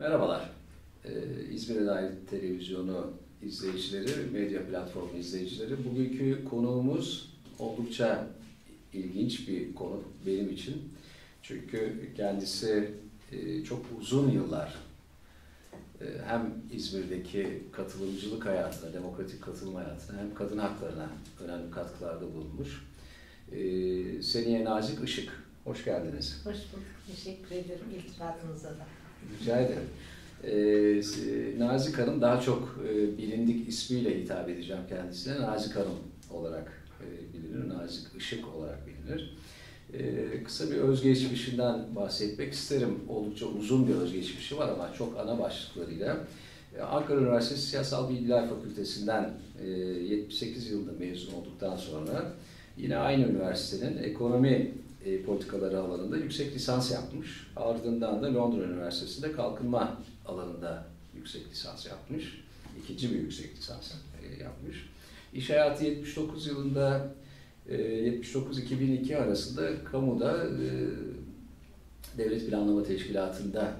Merhabalar. İzmir'e dair televizyonu izleyicileri, medya platformu izleyicileri. Bugünkü konuğumuz oldukça ilginç bir konu benim için. Çünkü kendisi çok uzun yıllar hem İzmir'deki katılımcılık hayatına, demokratik katılım hayatına hem kadın haklarına önemli katkılarda bulunmuş. Seniye Nazik Işık, hoş geldiniz. Hoş bulduk, teşekkür ederim iltifatınıza da. Rica ederim. Nazik Hanım daha çok bilindik ismiyle hitap edeceğim kendisine. Nazik Hanım olarak bilinir, Nazik Işık olarak bilinir. Kısa bir özgeçmişinden bahsetmek isterim. Oldukça uzun bir özgeçmişi var ama çok ana başlıklarıyla. Ankara Üniversitesi Siyasal Bilgiler Fakültesinden 78 yılında mezun olduktan sonra yine aynı üniversitenin ekonomi politikaları alanında yüksek lisans yapmış. Ardından da Londra Üniversitesi'nde kalkınma alanında yüksek lisans yapmış. İkinci bir yüksek lisans yapmış. İş hayatı 79 yılında 79-2002 arasında kamuda Devlet Planlama Teşkilatı'nda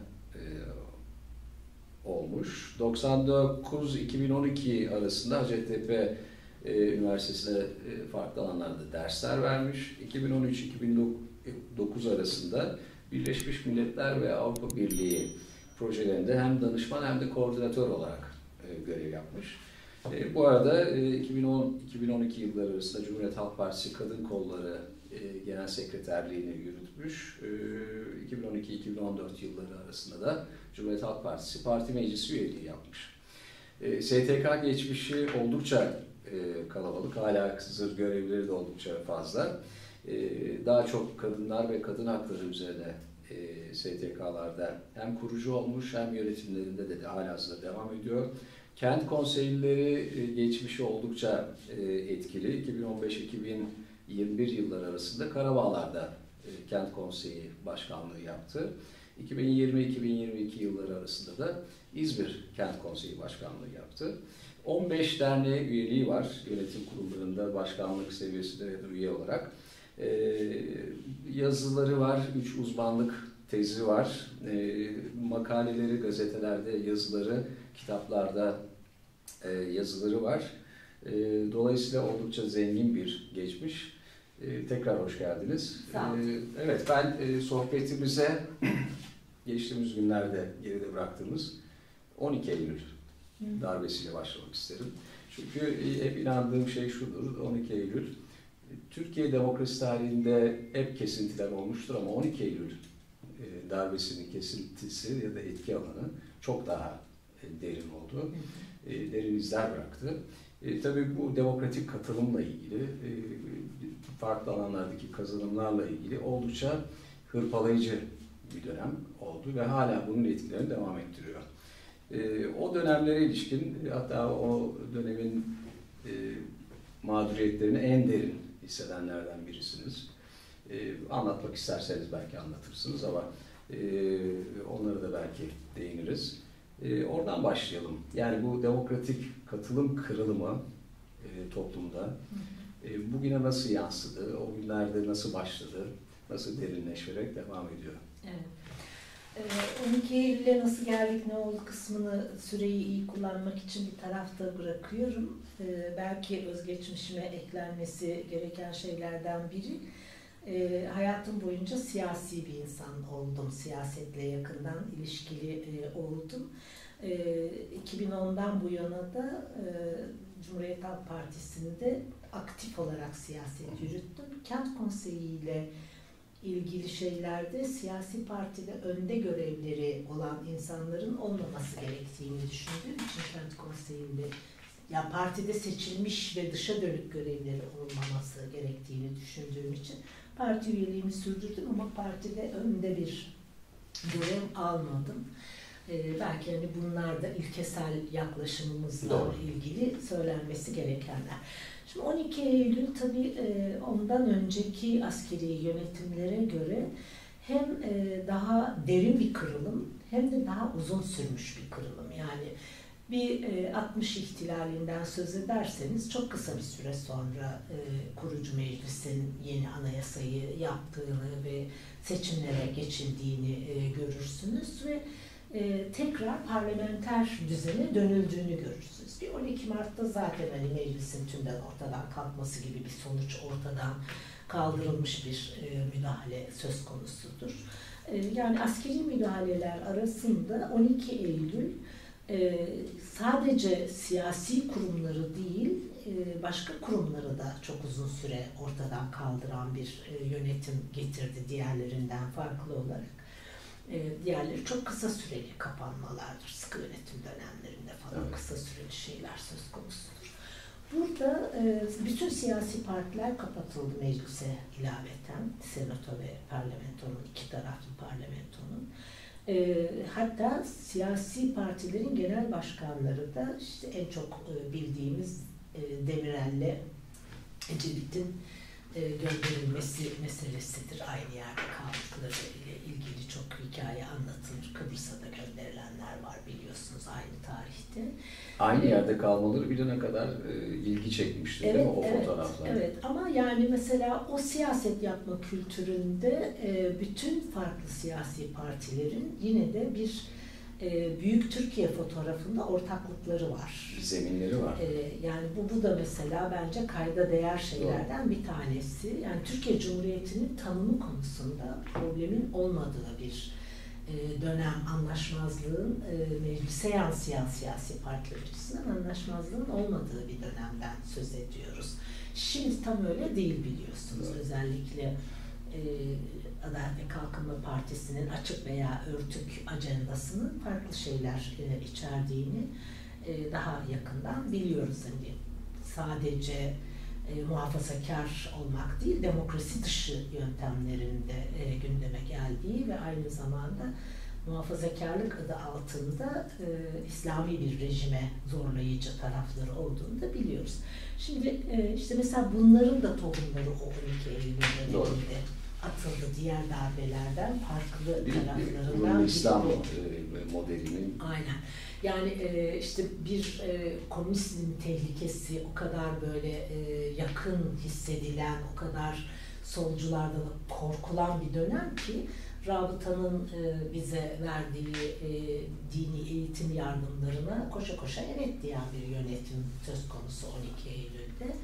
olmuş. 99-2012 arasında Hacettepe Üniversitesi'nde farklı alanlarda dersler vermiş. 2013-2009 arasında Birleşmiş Milletler ve Avrupa Birliği projelerinde hem danışman hem de koordinatör olarak görev yapmış. Bu arada 2010-2012 yılları arasında Cumhuriyet Halk Partisi Kadın Kolları Genel Sekreterliğini yürütmüş. 2012-2014 yılları arasında da Cumhuriyet Halk Partisi Parti Meclisi üyeliği yapmış. STK geçmişi oldukça kalabalık, hala sızır görevleri de oldukça fazla. Daha çok kadınlar ve kadın hakları üzerine STK'larda hem kurucu olmuş hem yönetimlerinde de halihazırda devam ediyor. Kent konseyleri geçmişi oldukça etkili. 2015-2021 yılları arasında Karabağlar'da Kent Konseyi Başkanlığı yaptı. 2020-2022 yılları arasında da İzmir Kent Konseyi Başkanlığı yaptı. 15 derneğe üyeliği var. Yönetim kurullarında başkanlık seviyesinde ya da üye olarak. Yazıları var, 3 uzmanlık tezi var. Makaleleri, gazetelerde yazıları, kitaplarda yazıları var. Dolayısıyla oldukça zengin bir geçmiş. Tekrar hoş geldiniz. Sağ olun. Evet, ben sohbetimize geçtiğimiz günlerde geride bıraktığımız 12 Eylül darbesiyle başlamak isterim. Çünkü hep inandığım şey şudur, 12 Eylül Türkiye demokrasi tarihinde hep kesintiler olmuştur ama 12 Eylül darbesinin kesintisi ya da etki alanı çok daha derin oldu. Derin izler bıraktı. Tabii bu demokratik katılımla ilgili, farklı alanlardaki kazanımlarla ilgili oldukça hırpalayıcı bir dönem oldu ve hala bunun etkilerini devam ettiriyor. O dönemlere ilişkin, hatta o dönemin mağduriyetlerini en derin hissedenlerden birisiniz. Anlatmak isterseniz belki anlatırsınız ama onlara da belki değiniriz. Oradan başlayalım. Yani bu demokratik katılım kırılımı toplumda bugüne nasıl yansıdı, o günlerde nasıl başladı, nasıl derinleşerek devam ediyor? Evet. 12 Eylül'e nasıl geldik, ne oldu kısmını süreyi iyi kullanmak için bir tarafta bırakıyorum. Belki özgeçmişime eklenmesi gereken şeylerden biri. Hayatım boyunca siyasi bir insan oldum. Siyasetle yakından ilişkili oldum. 2010'dan bu yana da Cumhuriyet Halk Partisi'nde aktif olarak siyaset yürüttüm. Kent Konseyi ile ilgili şeylerde siyasi partide önde görevleri olan insanların olmaması gerektiğini düşündüğüm için Kent Konseyi'nde ya partide seçilmiş ve dışa dönük görevleri olmaması gerektiğini düşündüğüm için parti üyeliğimi sürdürdüm ama partide önde bir görev almadım. Belki hani bunlar da ilkesel yaklaşımımızla ilgili söylenmesi gerekenler. Şimdi 12 Eylül tabii ondan önceki askeri yönetimlere göre hem daha derin bir kırılım hem de daha uzun sürmüş bir kırılım. Yani bir 60 ihtilalinden söz ederseniz çok kısa bir süre sonra kurucu meclisin yeni anayasayı yaptığını ve seçimlere geçildiğini görürsünüz ve tekrar parlamenter düzene dönüldüğünü görürsünüz. Bir 12 Mart'ta zaten hani meclisin tümden ortadan kalkması gibi bir sonuç ortadan kaldırılmış bir müdahale söz konusudur. Yani askeri müdahaleler arasında 12 Eylül sadece siyasi kurumları değil, başka kurumları da çok uzun süre ortadan kaldıran bir yönetim getirdi diğerlerinden farklı olarak. Diğerleri çok kısa süreli kapanmalardır. Sıkı yönetim dönemlerinde falan evet. Kısa süreli şeyler söz konusudur. Burada bütün siyasi partiler kapatıldı meclise ilaveten. Senato ve parlamentonun, iki taraflı parlamentonun. Hatta siyasi partilerin genel başkanları da işte en çok bildiğimiz Demirel'le Ecevit'in gönderilmesi meselesidir. Aynı yerde kaldıkları ile ilgili çok hikaye anlatılır. Kıbrıs'a da gönderilenler var biliyorsunuz aynı tarihte. Aynı yerde kalmaları bir döne kadar ilgi çekmişti evet, değil mi o fotoğraflar? Evet ama yani mesela o siyaset yapma kültüründe bütün farklı siyasi partilerin yine de bir Büyük Türkiye fotoğrafında ortaklıkları var. Zeminleri var. Yani bu da mesela bence kayda değer şeylerden bir tanesi. Yani Türkiye Cumhuriyeti'nin tanımı konusunda problemin olmadığı bir dönem, anlaşmazlığın meclise yansıyan siyasi partiler açısından anlaşmazlığın olmadığı bir dönemden söz ediyoruz. Şimdi tam öyle değil biliyorsunuz. Evet. Özellikle Adalet ve Kalkınma Partisi'nin açık veya örtük ajandasının farklı şeyler içerdiğini daha yakından biliyoruz. Yani sadece muhafazakar olmak değil, demokrasi dışı yöntemlerinde gündeme geldiği ve aynı zamanda muhafazakarlık adı altında İslami bir rejime zorlayıcı tarafları olduğunu da biliyoruz. Şimdi işte mesela bunların da tohumları o 12 Eylül döneminde atıldı diğer darbelerden farklı taraflarından. İslam modelinin. Aynen. Yani işte bir komünizmin tehlikesi o kadar böyle yakın hissedilen, o kadar solculardan korkulan bir dönem ki Rabıta'nın bize verdiği dini eğitim yardımlarına koşa koşa evet diyen bir yönetim söz konusu 12 Eylül'de.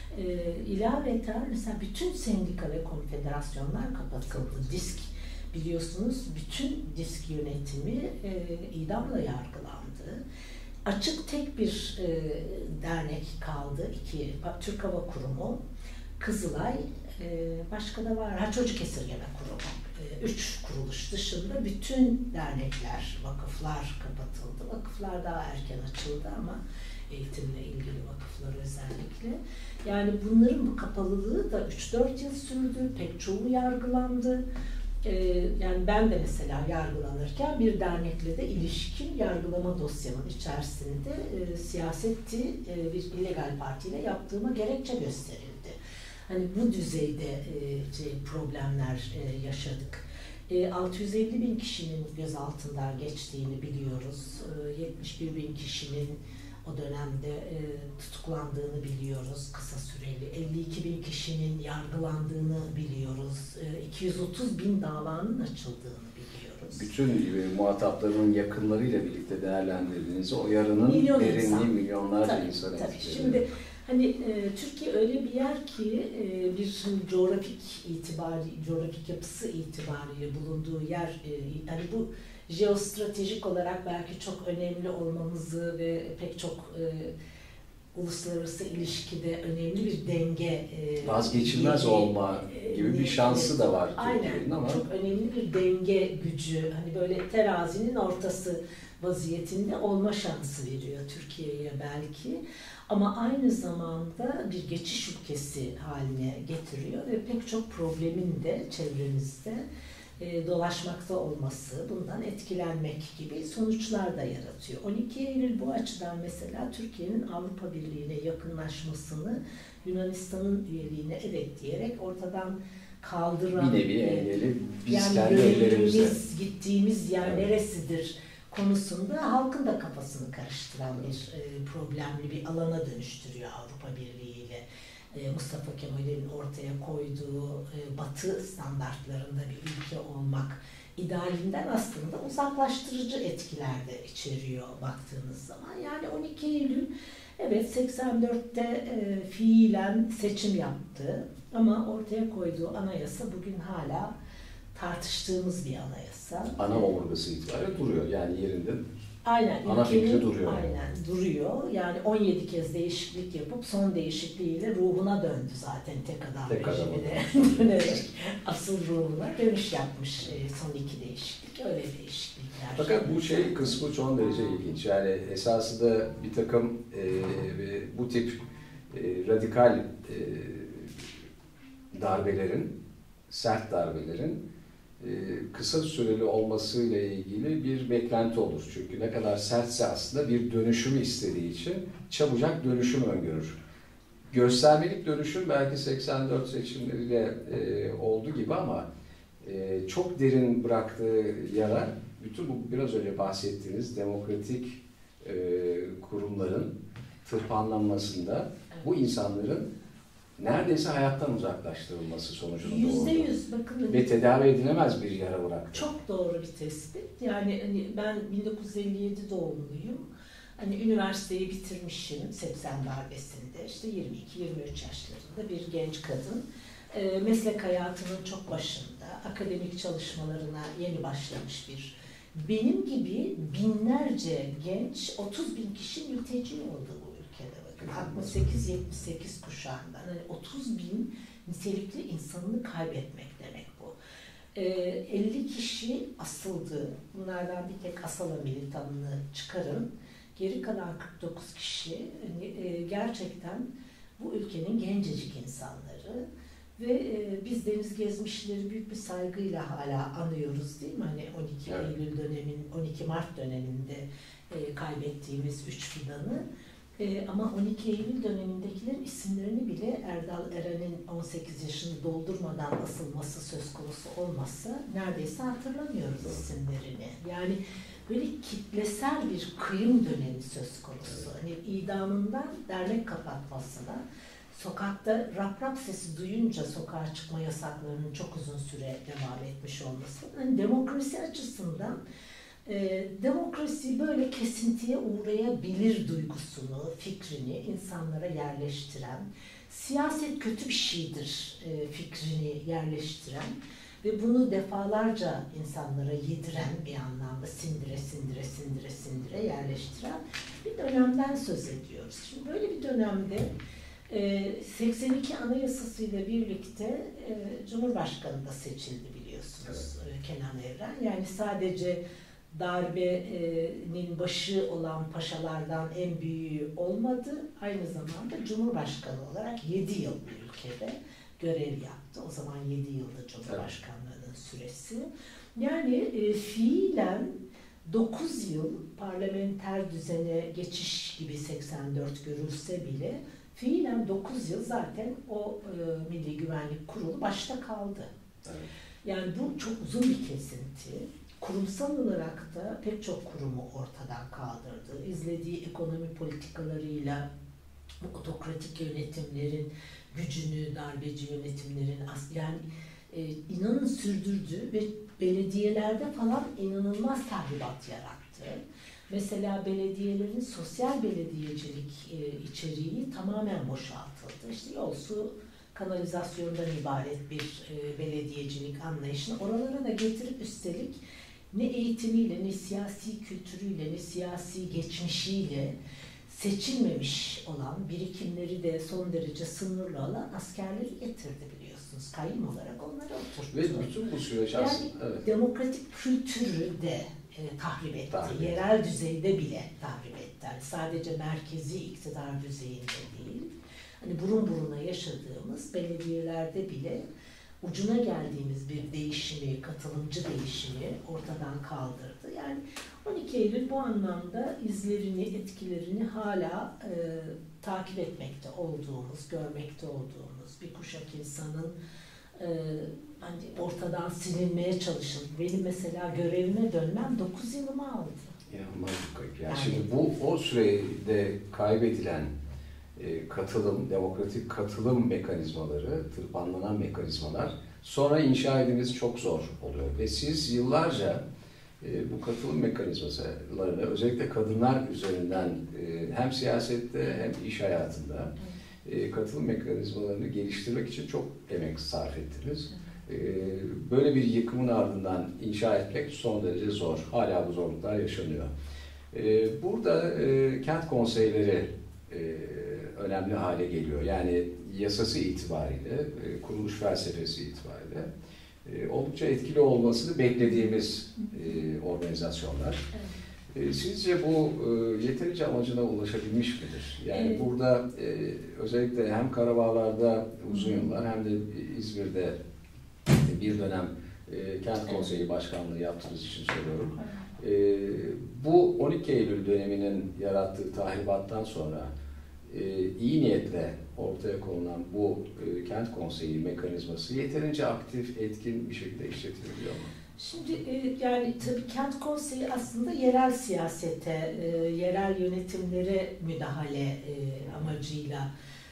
İlaveten mesela bütün sendika ve konfederasyonlar kapatıldı. DİSK biliyorsunuz bütün DİSK yönetimi idamla yargılandı. Açık tek bir dernek kaldı. Türk Hava Kurumu, Kızılay, başka da var. Çocuk Esirgeme Kurumu. 3 kuruluş dışında bütün dernekler, vakıflar kapatıldı. Vakıflar daha erken açıldı ama eğitimle ilgili vakıflar özellikle. Yani bunların bu kapalılığı da 3-4 yıl sürdü. Pek çoğu yargılandı. Yani ben de mesela yargılanırken bir dernekle de ilişkin yargılama dosyamın içerisinde siyaseti bir illegal partiyle yaptığıma gerekçe gösterildi. Hani bu düzeyde problemler yaşadık. 650 bin kişinin gözaltından geçtiğini biliyoruz. 71 bin kişinin o dönemde tutuklandığını biliyoruz kısa süreli. 52 bin kişinin yargılandığını biliyoruz. 230 bin davanın açıldığını biliyoruz. Bütün muhataplarının yakınlarıyla birlikte değerlendirdiğinizde o yarının derinliği milyonlarca insan etkiledi. Şimdi hani Türkiye öyle bir yer ki bir coğrafik yapısı itibariyle bulunduğu yer hani bu jeostratejik olarak belki çok önemli olmamızı ve pek çok uluslararası ilişkide önemli bir denge vazgeçilmez olma gibi bir şansı da var Türkiye'nin ama çok önemli bir denge gücü hani böyle terazinin ortası vaziyetinde olma şansı veriyor Türkiye'ye belki ama aynı zamanda bir geçiş ülkesi haline getiriyor ve pek çok problemin de çevremizde dolaşmakta olması, bundan etkilenmek gibi sonuçlar da yaratıyor. 12 Eylül bu açıdan mesela Türkiye'nin Avrupa Birliği'ne yakınlaşmasını, Yunanistan'ın üyeliğine evet diyerek ortadan kaldıran, bir nevi engeli biz yani kendi ellerimizle gittiğimiz yer neresidir konusunda halkın da kafasını karıştıran bir problemli bir alana dönüştürüyor Avrupa Birliği ile. Mustafa Kemal'in ortaya koyduğu Batı standartlarında bir ülke olmak idealinden aslında uzaklaştırıcı etkiler de içeriyor baktığınız zaman. Yani 12 Eylül evet 84'te fiilen seçim yaptı ama ortaya koyduğu anayasa bugün hala tartıştığımız bir anayasa. Ana omurgası itibariyle duruyor yani yerinde. Aynen. Ana fikri duruyor. Aynen duruyor. Yani 17 kez değişiklik yapıp son değişikliğiyle ruhuna döndü zaten tek adam rejimine dönerek asıl ruhuna dönüş yapmış son iki değişiklik. Öyle değişiklikler. Fakat bu şey kısmı çok derece ilginç. Yani esasında bir takım bu tip radikal darbelerin, sert darbelerin kısa süreli olmasıyla ilgili bir beklenti olur. Çünkü ne kadar sertse aslında bir dönüşümü istediği için çabucak dönüşüm öngörür. Göstermelik dönüşüm belki 84 seçimleriyle olduğu gibi ama çok derin bıraktığı yara bütün bu biraz önce bahsettiğiniz demokratik kurumların tırpanlanmasında bu insanların neredeyse hayattan uzaklaştırılması sonucunda oldu. %100 bakın. Ve tedavi edilemez bir yara bıraktı. Çok doğru bir tespit. Yani hani ben 1957 doğumluyum. Hani üniversiteyi bitirmişim 80 darbesinde. İşte 22-23 yaşlarında bir genç kadın. Meslek hayatının çok başında, akademik çalışmalarına yeni başlamış bir. Benim gibi binlerce genç, 30 bin kişi mülteci oldu bu ülkede. Bakın 68-78 kuşağından. Hani 30 bin nitelikli insanını kaybetmek demek bu. 50 kişi asıldı. Bunlardan bir tek Asala militanını çıkarın. Geri kalan 49 kişi gerçekten bu ülkenin gencecik insanları ve biz deniz gezmişleri büyük bir saygıyla hala anıyoruz değil mi? Hani 12 evet. Eylül dönemin, 12 Mart döneminde kaybettiğimiz 3 fidanı. Ama 12 Eylül dönemindekilerin isimlerini bile Erdal Eren'in 18 yaşını doldurmadan asılması söz konusu olmazsa neredeyse hatırlamıyoruz isimlerini. Yani böyle kitlesel bir kıyım dönemi söz konusu. Hani idamından dernek kapatmasına, sokakta rap rap sesi duyunca sokağa çıkma yasaklarının çok uzun süre devam etmiş olması. Yani demokrasi açısından demokrasi böyle kesintiye uğrayabilir duygusunu, fikrini insanlara yerleştiren, siyaset kötü bir şeydir fikrini yerleştiren ve bunu defalarca insanlara yediren bir anlamda sindire yerleştiren bir dönemden söz ediyoruz. Şimdi böyle bir dönemde 82 Anayasası ile birlikte Cumhurbaşkanı da seçildi biliyorsunuz, evet. Kenan Evren. Yani sadece darbenin başı olan paşalardan en büyüğü olmadı. Aynı zamanda Cumhurbaşkanı olarak 7 yıl bu ülkede görev yaptı. O zaman 7 yılda Cumhurbaşkanlığının süresi. Yani fiilen 9 yıl parlamenter düzene geçiş gibi 84 görülse bile fiilen 9 yıl zaten o Milli Güvenlik Kurulu başta kaldı. Evet. Yani bu çok uzun bir kesinti. Kurumsal olarak da pek çok kurumu ortadan kaldırdı. İzlediği ekonomi politikalarıyla bu otokratik yönetimlerin gücünü, darbeci yönetimlerin yani inanın sürdürdü ve belediyelerde falan inanılmaz tahribat yarattı. Mesela belediyelerin sosyal belediyecilik içeriği tamamen boşaltıldı. İşte yol, su, kanalizasyondan ibaret bir belediyecilik anlayışını oralara da getirip üstelik ne eğitimiyle, ne siyasi kültürüyle, ne siyasi geçmişiyle seçilmemiş olan, birikimleri de son derece sınırlı olan askerleri getirdi biliyorsunuz. Kayyum olarak onları oturttu. Ve bütün bu süreç aslında... Yani evet. demokratik kültürü de tahrip etti. Yerel düzeyde bile tahrip etti. Yani sadece merkezi iktidar düzeyinde değil. Hani burun buruna yaşadığımız belediyelerde bile ucuna geldiğimiz bir değişimi, katılımcı değişimi ortadan kaldırdı. Yani 12 Eylül bu anlamda izlerini, etkilerini hala takip etmekte olduğumuz, görmekte olduğumuz bir kuşak insanın hani ortadan silinmeye çalışıldı. Benim mesela görevime dönmem 9 yılımı aldı. İnanılmaz bir kayıp. Yani şimdi bu o sürede kaybedilen katılım, demokratik katılım mekanizmaları, tırpanlanan mekanizmalar sonra inşa edilmesi çok zor oluyor. Ve siz yıllarca bu katılım mekanizmalarını özellikle kadınlar üzerinden hem siyasette hem iş hayatında katılım mekanizmalarını geliştirmek için çok emek sarf ettiniz. Böyle bir yıkımın ardından inşa etmek son derece zor. Hala bu zorluklar yaşanıyor. Burada kent konseyleri önemli hale geliyor. Yani yasası itibariyle, kuruluş felsefesi itibariyle oldukça etkili olmasını beklediğimiz organizasyonlar. Sizce bu yeterince amacına ulaşabilmiş midir? Yani burada özellikle hem Karabağlar'da uzun yıllar hem de İzmir'de bir dönem kent konseyi başkanlığı yaptığınız için söylüyorum. Bu 12 Eylül döneminin yarattığı tahribattan sonra iyi niyetle ortaya konulan bu kent konseyi mekanizması yeterince aktif, etkin bir şekilde işletilebiliyor mu? Şimdi yani tabii kent konseyi aslında yerel siyasete, yerel yönetimlere müdahale amacıyla,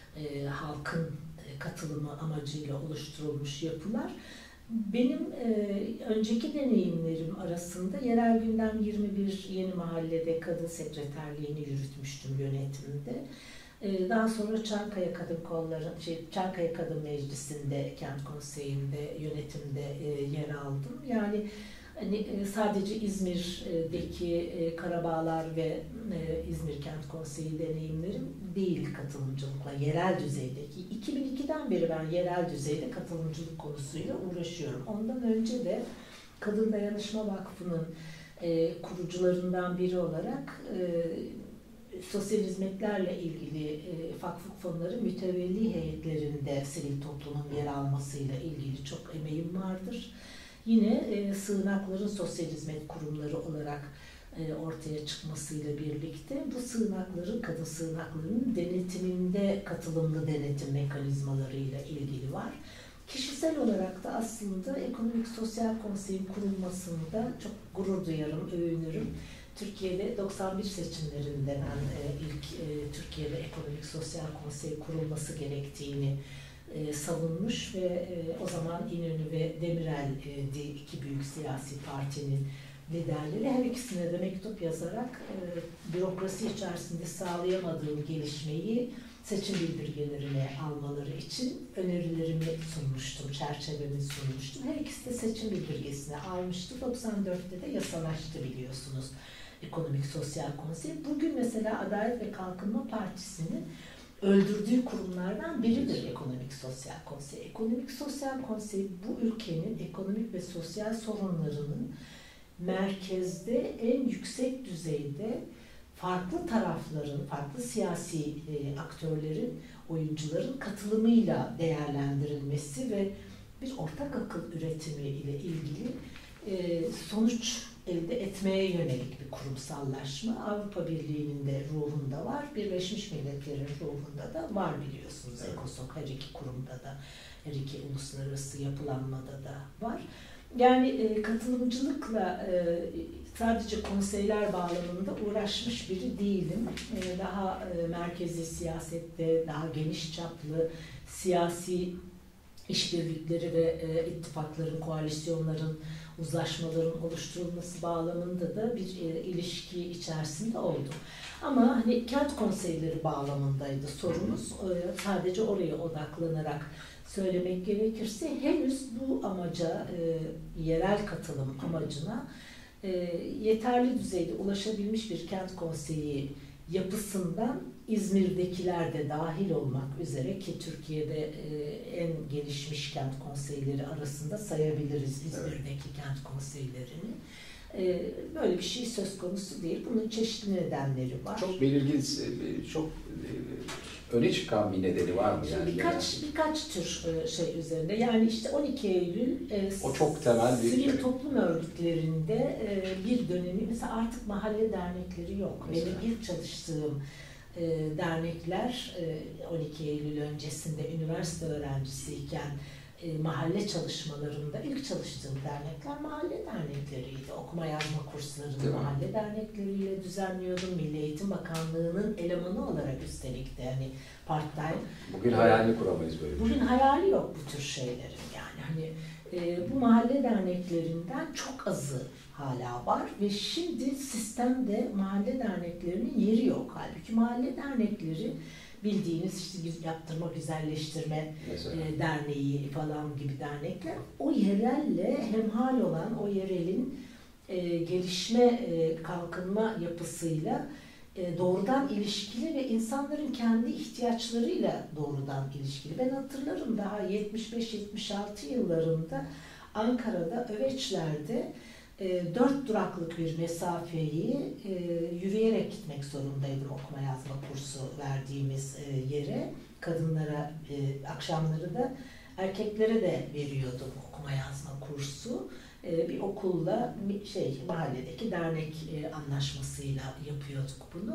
halkın katılımı amacıyla oluşturulmuş yapılar. Benim önceki deneyimlerim arasında yerel gündem 21 Yeni Mahalle'de kadın sekreterliğini yürütmüştüm yönetimde. Daha sonra Çankaya Kadın Kolları, Çankaya Kadın Meclisi'nde, kent konseyinde, yönetimde yer aldım. Yani hani sadece İzmir'deki Karabağlar ve İzmir Kent Konseyi deneyimlerim değil katılımcılıkla, yerel düzeydeki. 2002'den beri ben yerel düzeyde katılımcılık konusuyla uğraşıyorum. Ondan önce de Kadın Dayanışma Vakfı'nın kurucularından biri olarak sosyal hizmetlerle ilgili vakıf fonları mütevelli heyetlerinde sivil toplumun yer almasıyla ilgili çok emeğim vardır. Yine sığınakların sosyal hizmet kurumları olarak ortaya çıkmasıyla birlikte bu sığınakların, kadın sığınaklarının denetiminde katılımlı denetim mekanizmalarıyla ilgili var. Kişisel olarak da aslında Ekonomik Sosyal Konsey'in kurulmasında çok gurur duyarım, övünürüm. Türkiye'de 91 seçimlerinde ben ilk Türkiye'de Ekonomik Sosyal Konsey kurulması gerektiğini savunmuş ve o zaman İnönü ve Demirel'di iki büyük siyasi partinin liderleri. Her ikisine de mektup yazarak bürokrasi içerisinde sağlayamadığım gelişmeyi seçim bildirgelerine almaları için önerilerimi sunmuştum, çerçevemi sunmuştum. Her ikisi de seçim bildirgesine almıştı. 94'te de yasalaştı biliyorsunuz Ekonomik Sosyal Konsey. Bugün mesela Adalet ve Kalkınma Partisi'nin öldürdüğü kurumlardan biridir Ekonomik Sosyal Konsey. Ekonomik Sosyal Konsey bu ülkenin ekonomik ve sosyal sorunlarının merkezde en yüksek düzeyde farklı tarafların, farklı siyasi aktörlerin, oyuncuların katılımıyla değerlendirilmesi ve bir ortak akıl üretimi ile ilgili sonuç elde etmeye yönelik bir kurumsallaşma. Avrupa Birliği'nin de ruhunda var, Birleşmiş Milletler'in ruhunda da var biliyorsunuz. Evet. ECOSOC her iki kurumda da, her iki uluslararası yapılanmada da var. Yani katılımcılıkla sadece konseyler bağlamında uğraşmış biri değilim. Daha merkezi siyasette, daha geniş çaplı siyasi işbirlikleri ve ittifakların, koalisyonların, uzlaşmaların oluşturulması bağlamında da bir ilişki içerisinde oldum. Ama hani kent konseyleri bağlamındaydı sorumuz. Sadece oraya odaklanarak söylemek gerekirse henüz bu amaca, yerel katılım amacına yeterli düzeyde ulaşabilmiş bir kent konseyi yapısından İzmir'dekiler de dahil olmak üzere ki Türkiye'de en gelişmiş kent konseyleri arasında sayabiliriz İzmir'deki kent konseylerini. Böyle bir şey söz konusu değil. Bunun çeşitli nedenleri var. Çok belirgin, çok öne çıkan bir nedeni var mı yani? Birkaç tür şey üzerinde. Yani işte 12 Eylül o çok temel bir sivil toplum örgütlerinde bir dönemi mesela artık mahalle dernekleri yok. Mesela. Benim ilk çalıştığım dernekler 12 Eylül öncesinde üniversite öğrencisiyken mahalle çalışmalarında ilk çalıştığım dernekler mahalle dernekleriydi. Okuma yazma kurslarını mahalle dernekleriyle düzenliyordum. Milli Eğitim Bakanlığı'nın elemanı olarak üstelik de hani part-time. Bugün hayalini kuramayız böyle bir Bugün hayali yok bu tür şeylerin yani. Hani bu mahalle derneklerinden çok azı hala var ve şimdi sistemde mahalle derneklerinin yeri yok. Halbuki mahalle dernekleri bildiğiniz işte yaptırma, güzelleştirme derneği falan gibi dernekler o yerelle hemhal olan o yerelin gelişme, kalkınma yapısıyla doğrudan ilişkili ve insanların kendi ihtiyaçlarıyla doğrudan ilişkili. Ben hatırlarım daha 75-76 yıllarında Ankara'da Öveçler'de 4 duraklık bir mesafeyi yürüyerek gitmek zorundaydım okuma yazma kursu verdiğimiz yere. Kadınlara akşamları da erkeklere de veriyordum okuma yazma kursu. Bir okulla mahalledeki dernek anlaşmasıyla yapıyorduk bunu.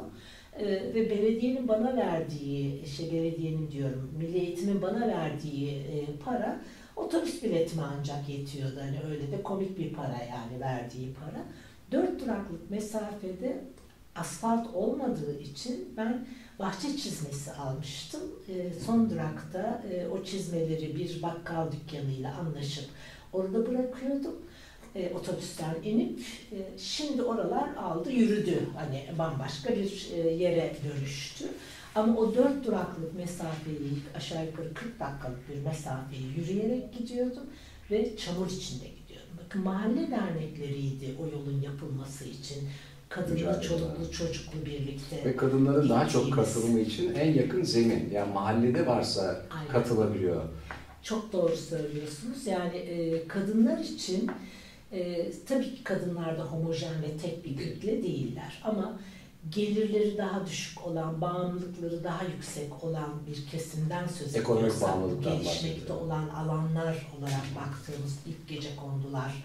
Ve belediyenin bana verdiği, belediyenin diyorum, Milli Eğitim'in bana verdiği para otobüs biletime ancak yetiyordu. Hani öyle de komik bir para yani verdiği para. 4 duraklık mesafede asfalt olmadığı için ben bahçe çizmesi almıştım. Son durakta o çizmeleri bir bakkal dükkanıyla anlaşıp orada bırakıyordum. Otobüsten inip şimdi oralar aldı yürüdü. Hani bambaşka bir yere dönüştü. Ama o 4 duraklık mesafeyi aşağı yukarı 40 dakikalık bir mesafeyi yürüyerek gidiyordum ve çamur içinde gidiyordum. Bakın mahalle dernekleriydi o yolun yapılması için. Kadınlı, çoluklu, çocuklu birlikte. Ve kadınların daha çok katılımı için en yakın zemin. Yani mahallede varsa katılabiliyor. Çok doğru söylüyorsunuz. Yani kadınlar için tabii ki kadınlar da homojen ve tek bir kütle değiller. Ama gelirleri daha düşük olan, bağımlılıkları daha yüksek olan bir kesimden söz ediyorsak, gelişmekte olan alanlar olarak baktığımız ilk gecekondular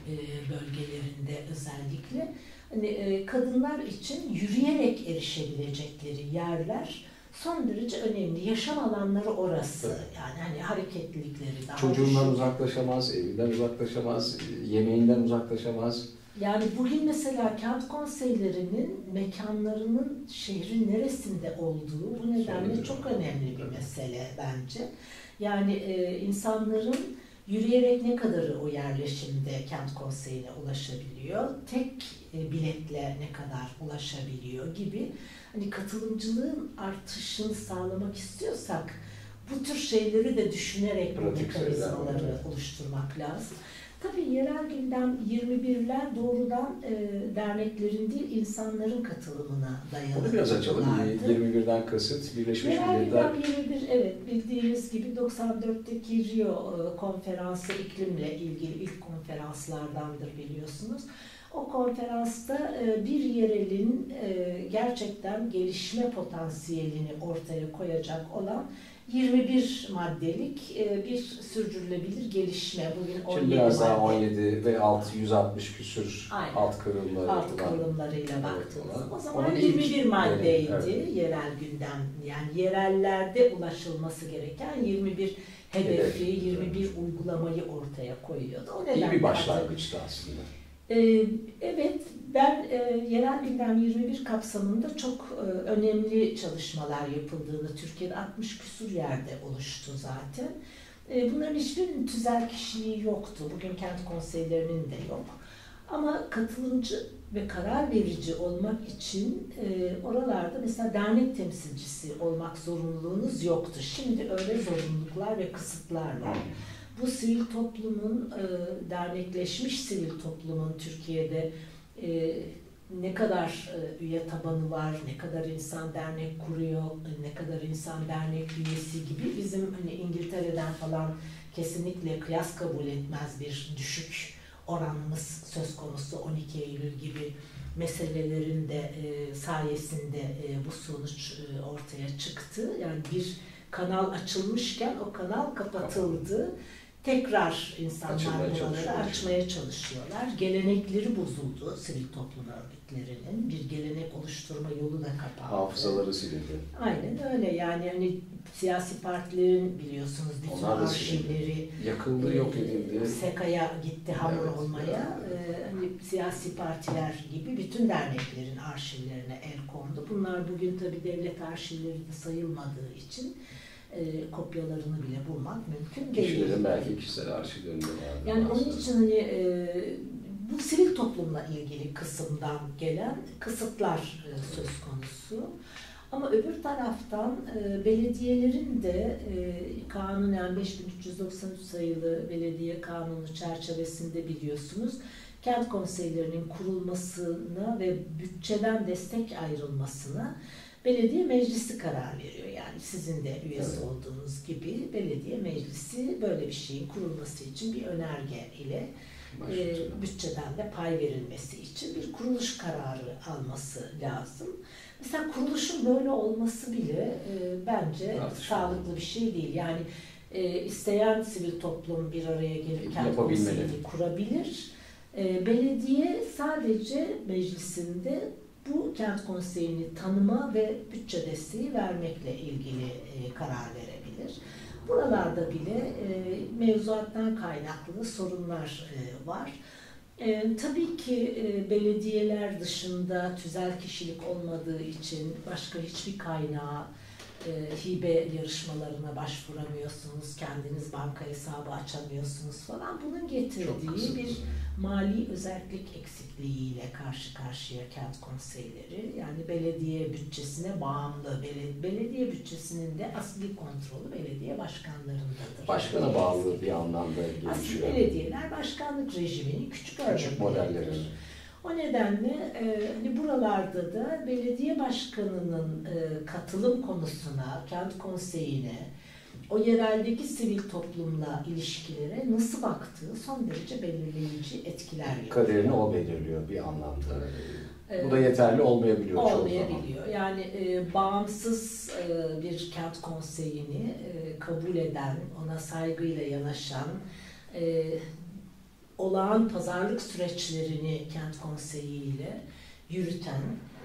bölgelerinde özellikle hani kadınlar için yürüyerek erişebilecekleri yerler son derece önemli. Yaşam alanları orası. Evet. Yani hani hareketlilikleri daha çocuğundan uzaklaşamaz, evinden uzaklaşamaz, yemeğinden uzaklaşamaz. Yani bugün mesela kent konseylerinin mekanlarının şehrin neresinde olduğu bu nedenle çok önemli bir mesele bence. Yani insanların yürüyerek ne kadarı o yerleşimde kent konseyine ulaşabiliyor, tek biletle ne kadar ulaşabiliyor gibi hani katılımcılığın artışını sağlamak istiyorsak bu tür şeyleri de düşünerek bu mekanizmaları oluşturmak lazım. Tabii yerel gündem 21'ler doğrudan derneklerin değil insanların katılımına dayalı. Onu biraz açalım. 21'den kasıt Birleşmiş Milletler. Milletler. 21 evet bildiğiniz gibi 94'teki Rio konferansı iklimle ilgili ilk konferanslardandır biliyorsunuz. O konferansta bir yerelin gerçekten gelişme potansiyelini ortaya koyacak olan 21 maddelik bir sürdürülebilir gelişme. Bugün 17 şimdi biraz daha madde. 17 ve 160 küsür alt kırılımlarıyla baktığımız. O zaman 21 maddeydi yerel gündem. Yani yerellerde ulaşılması gereken 21 hedefi, 21 uygulamayı ortaya koyuyordu. O İyi bir başlangıçtı aslında. Evet, ben yerel gündem 21 kapsamında çok önemli çalışmalar yapıldığını, Türkiye'de 60 küsur yerde oluştu zaten. Bunların hiçbirinin tüzel kişiliği yoktu. Bugün kent konseylerinin de yok. Ama katılımcı ve karar verici olmak için oralarda mesela dernek temsilcisi olmak zorunluluğunuz yoktu. Şimdi öyle zorunluluklar ve kısıtlar var. Bu sivil toplumun, dernekleşmiş sivil toplumun Türkiye'de ne kadar üye tabanı var, ne kadar insan dernek kuruyor, ne kadar insan dernek üyesi gibi bizim hani İngiltere'den falan kesinlikle kıyas kabul etmez bir düşük oranımız söz konusu 12 Eylül gibi meselelerin de sayesinde bu sonuç ortaya çıktı. Yani bir kanal açılmışken o kanal kapatıldı. tekrar insanlar Açılmaya buraları açmaya çalışıyorlar. Gelenekleri bozuldu sivil toplum örgütlerinin. Bir gelenek oluşturma yolu da kapandı. Hafızaları silindi. Aynen öyle. Yani hani siyasi partilerin biliyorsunuz bütün arşivleri yakıldı, yok edildi. SEKA'ya gitti hamur olmaya. Hani siyasi partiler gibi bütün derneklerin arşivlerine el kondu. Bunlar bugün tabii devlet arşivleri de sayılmadığı için kopyalarını bile bulmak mümkün değil. Kişilerin belki kişisel arşivlerinde var. Yani onun için hani bu sivil toplumla ilgili kısımdan gelen kısıtlar söz konusu. Ama öbür taraftan belediyelerin de kanunen 5393 sayılı belediye kanunu çerçevesinde biliyorsunuz kent konseylerinin kurulmasına ve bütçeden destek ayrılmasına belediye meclisi karar veriyor. Yani sizin de üyesi olduğunuz gibi belediye meclisi böyle bir şeyin kurulması için bir önerge ile bütçeden de pay verilmesi için bir kuruluş kararı alması lazım. Mesela kuruluşun böyle olması bile bence sağlıklı bir şey değil. Yani isteyen sivil toplum bir araya gelip kent konseyini kurabilir. Belediye sadece meclisinde bu kent konseyini tanıma ve bütçe desteği vermekle ilgili karar verebilir. Buralarda bile mevzuattan kaynaklı sorunlar var. Tabii ki belediyeler dışında tüzel kişilik olmadığı için başka hiçbir kaynağa hibe yarışmalarına başvuramıyorsunuz, kendiniz banka hesabı açamıyorsunuz falan. Bunun getirdiği bir mali özellik eksikliğiyle karşı karşıya kent konseyleri. Yani belediye bütçesine bağımlı, belediye bütçesinin de asli kontrolü belediye başkanlarındadır. Başkana bağlı bir anlamda gelişiyor. Aslında belediyeler başkanlık rejiminin küçük modelleri. O nedenle hani buralarda da belediye başkanının katılım konusuna, kent konseyine, o yereldeki sivil toplumla ilişkilere nasıl baktığı son derece belirleyici etkiler yapıyor. Kaderini o belirliyor bir anlamda. Bu da yeterli olmayabiliyor. Olmayabiliyor. Yani bağımsız bir kent konseyini kabul eden, ona saygıyla yanaşan, olağan pazarlık süreçlerini kent konseyiyle yürüten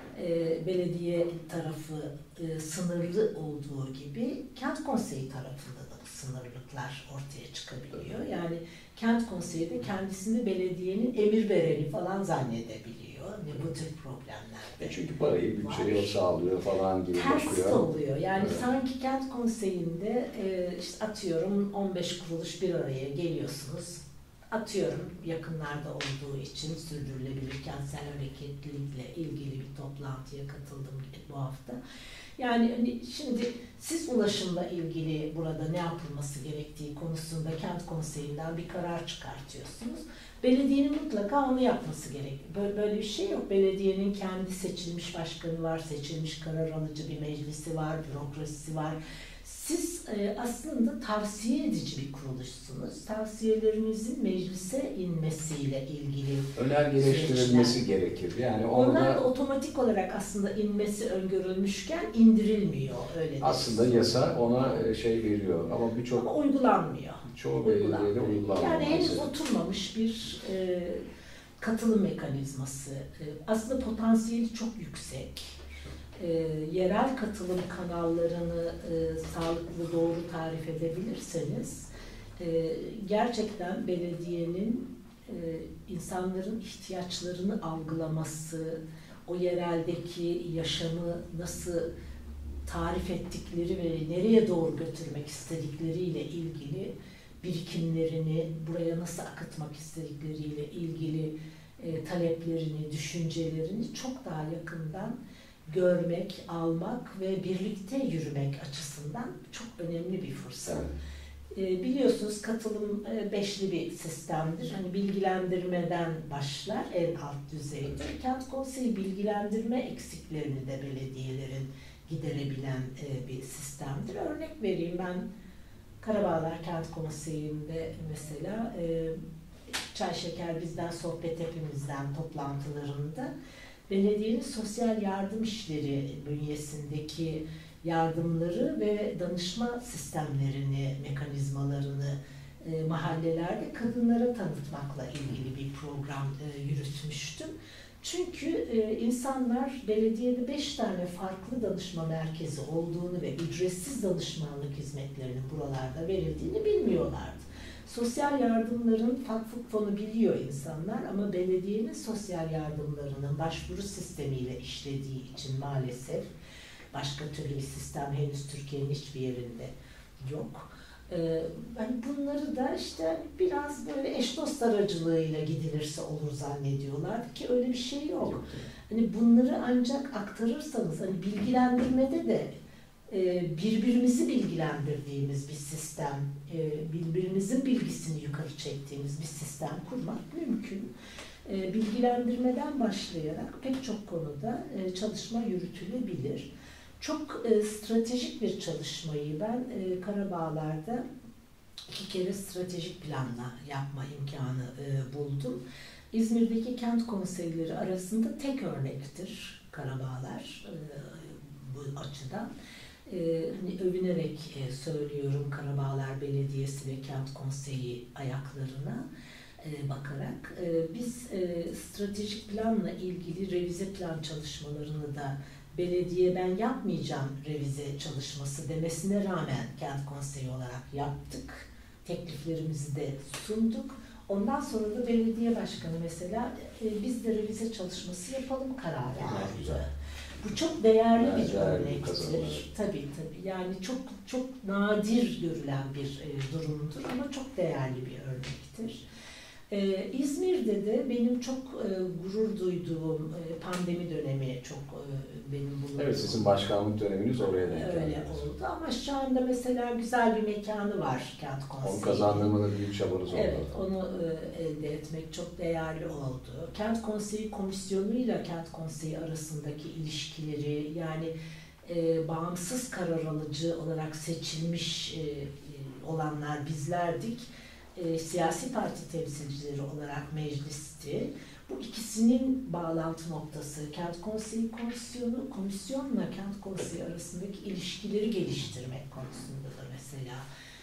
belediye tarafı sınırlı olduğu gibi kent konseyi tarafında da bu sınırlılıklar ortaya çıkabiliyor. Yani kent konseyi de kendisini belediyenin emir vereni falan zannedebiliyor. Bu tür problemler. Çünkü parayı bütçeyi sağlıyor falan gibi bakıyor. Ters oluyor. Yani sanki kent konseyinde işte atıyorum 15 kuruluş bir araya geliyorsunuz. Atıyorum yakınlarda olduğu için sürdürülebilir kentsel hareketlilikle ilgili bir toplantıya katıldım bu hafta. Yani hani şimdi siz ulaşımla ilgili burada ne yapılması gerektiği konusunda kent konseyinden bir karar çıkartıyorsunuz. Belediyenin mutlaka onu yapması gerekiyor. Böyle bir şey yok. Belediyenin kendi seçilmiş başkanı var, seçilmiş karar alıcı bir meclisi var, bürokrasisi var. Siz aslında tavsiye edici bir kuruluşsunuz. Tavsiyelerinizin meclise inmesiyle ilgili önergeleştirilmesi gerekir. Yani onlar otomatik olarak aslında inmesi öngörülmüşken indirilmiyor. Öyle aslında yasa ona şey veriyor ama birçok uygulanmıyor. Çoğu belediyede uygulanmıyor. Yani henüz oturmamış bir katılım mekanizması. Aslında potansiyeli çok yüksek. Yerel katılım kanallarını sağlıklı doğru tarif edebilirseniz gerçekten belediyenin insanların ihtiyaçlarını algılaması, o yereldeki yaşamı nasıl tarif ettikleri ve nereye doğru götürmek istedikleriyle ilgili birikimlerini buraya nasıl akıtmak istedikleriyle ilgili taleplerini, düşüncelerini çok daha yakından görmek, almak ve birlikte yürümek açısından çok önemli bir fırsat. Biliyorsunuz katılım beşli bir sistemdir. Hani bilgilendirmeden başlar en alt düzeyde. Kent konseyi bilgilendirme eksiklerini de belediyelerin giderebilen bir sistemdir. Örnek vereyim, ben Karabağlar Kent Konseyi'nde mesela Çay Şeker Bizden Sohbet Hepimizden toplantılarında belediyenin sosyal yardım işleri bünyesindeki yardımları ve danışma sistemlerini, mekanizmalarını mahallelerde kadınlara tanıtmakla ilgili bir program yürütmüştüm. Çünkü insanlar belediyede 5 tane farklı danışma merkezi olduğunu ve ücretsiz danışmanlık hizmetlerinin buralarda verildiğini bilmiyorlardı. Sosyal yardımların Vakıf Fonu biliyor insanlar ama belediyenin sosyal yardımlarının başvuru sistemiyle işlediği için maalesef başka türlü bir sistem henüz Türkiye'nin hiçbir yerinde yok. Yani bunları da işte biraz böyle eş dost aracılığıyla gidilirse olur zannediyorlar ki öyle bir şey yok. Hani bunları ancak aktarırsanız, hani bilgilendirmede de birbirimizi bilgilendirdiğimiz bir sistem, birbirimizin bilgisini yukarı çektiğimiz bir sistem kurmak mümkün. Bilgilendirmeden başlayarak pek çok konuda çalışma yürütülebilir. Çok stratejik bir çalışmayı ben Karabağlar'da 2 kere stratejik planla yapma imkanı buldum. İzmir'deki kent konseyleri arasında tek örnektir Karabağlar bu açıdan. Hani övünerek söylüyorum Karabağlar Belediyesi ve Kent Konseyi ayaklarına bakarak. Biz stratejik planla ilgili revize plan çalışmalarını da belediye ben yapmayacağım revize çalışması demesine rağmen Kent Konseyi olarak yaptık. Tekliflerimizi de sunduk. Ondan sonra da belediye başkanı mesela biz de revize çalışması yapalım kararı aldı. Bu çok değerli bir örnektir. Tabii. Yani çok nadir görülen bir durumdur ama çok değerli bir örnektir. İzmir'de de benim çok gurur duyduğum pandemi dönemi çok benim bulunduğum. Evet, sizin başkanlık döneminiz oraya denk geldi. Öyle oldu ama şu anda mesela güzel bir mekanı var Kent Konseyi. Onu kazandırmada büyük çabanız oldu. Evet, onu elde etmek çok değerli oldu. Kent Konseyi Komisyonu'yla Kent Konseyi arasındaki ilişkileri, yani bağımsız karar alıcı olarak seçilmiş olanlar bizlerdik. Siyasi parti temsilcileri olarak meclisti. Bu ikisinin bağlantı noktası Kent Konseyi Komisyonla Kent Konseyi arasındaki ilişkileri geliştirmek konusunda da mesela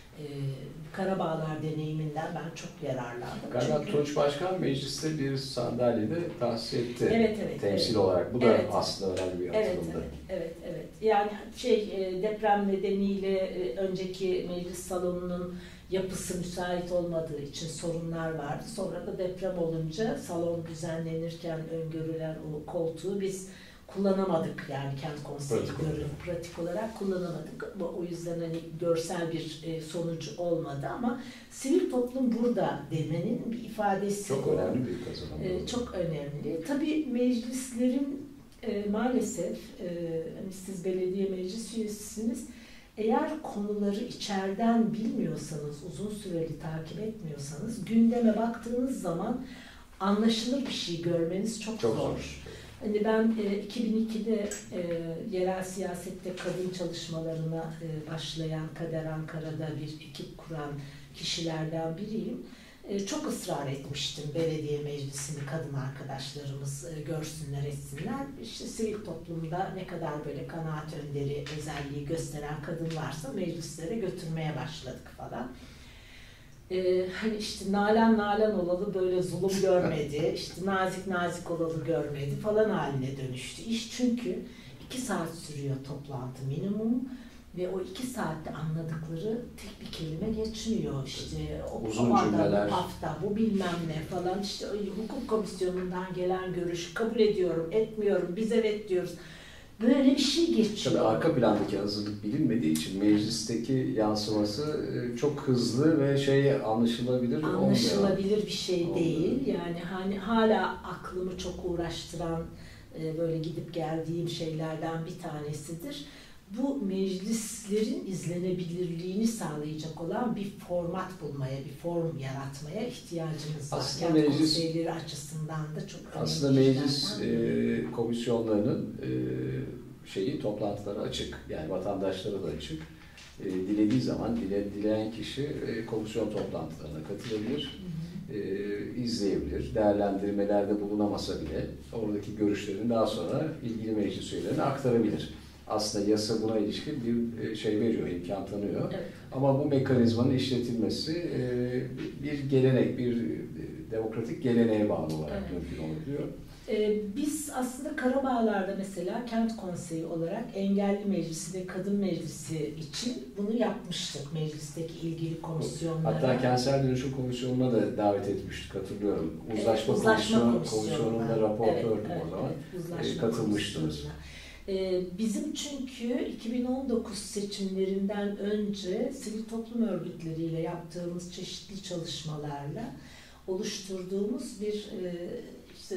Karabağlar deneyiminden ben çok yararlandım. Galiba Tunç Başkan mecliste bir sandalyede tahsis etti. Evet, temsil olarak. Bu da aslında önemli bir atılımdı. Evet. Yani deprem nedeniyle önceki meclis salonunun yapısı müsait olmadığı için sorunlar vardı. Sonra da deprem olunca salon düzenlenirken öngörülen o koltuğu biz kullanamadık. Yani Kent Konseyi pratik olarak kullanamadık. O yüzden hani görsel bir sonucu olmadı ama sivil toplum burada demenin bir ifadesi. Çok önemli bir kazanım. Çok önemli. Tabii meclislerin maalesef hani siz belediye meclis üyesisiniz. Eğer konuları içeriden bilmiyorsanız, uzun süreli takip etmiyorsanız, gündeme baktığınız zaman anlaşılır bir şey görmeniz çok zor. Hani ben 2002'de yerel siyasette kadın çalışmalarına başlayan Kader Ankara'da bir ekip kuran kişilerden biriyim. Çok ısrar etmiştim belediye meclisini kadın arkadaşlarımız görsünler, etsinler. İşte sivil toplumda ne kadar böyle kanaat önderi özelliği gösteren kadın varsa meclislere götürmeye başladık falan. Hani işte nalan olalı böyle zulüm görmedi, işte nazik olalı görmedi falan haline dönüştü. İş çünkü 2 saat sürüyor toplantı minimum. Ve o 2 saatte anladıkları tek bir kelime geçmiyor. İşte uzun cümleler. Bu hafta, bu bilmem ne falan. İşte hukuk komisyonundan gelen görüş kabul ediyorum, etmiyorum, biz evet diyoruz. Böyle bir şey geçiyor. Tabii arka plandaki hazırlık bilinmediği için meclisteki yansıması çok hızlı ve anlaşılabilir bir şey değil. Yani hani hala aklımı çok uğraştıran böyle gidip geldiğim şeylerden bir tanesidir. Bu meclislerin izlenebilirliğini sağlayacak olan bir format bulmaya, bir form yaratmaya ihtiyacımız var. Aslında meclis konseyleri açısından da çok önemli. Aslında meclis komisyonlarının toplantıları açık. Yani vatandaşlara da açık. Dilediği zaman dileyen kişi komisyon toplantılarına katılabilir, izleyebilir, değerlendirmelerde bulunamasa bile oradaki görüşlerini daha sonra ilgili meclis üyelerine aktarabilir. aslında yasa buna ilişkin bir şey veriyor, imkan tanıyor. Evet. Ama bu mekanizmanın işletilmesi bir gelenek, bir demokratik geleneğe bağlı olarak mümkün oluyor. Biz aslında Karabağlar'da mesela kent konseyi olarak engelli meclisi ve kadın meclisi için bunu yapmıştık. Meclisteki ilgili komisyonlara. Hatta kentsel dönüşüm komisyonuna da davet etmiştik, hatırlıyorum. Uzlaşma komisyonunda raportördüm o zaman. Katılmıştınız. Bizim çünkü 2019 seçimlerinden önce sivil toplum örgütleriyle yaptığımız çeşitli çalışmalarla oluşturduğumuz bir işte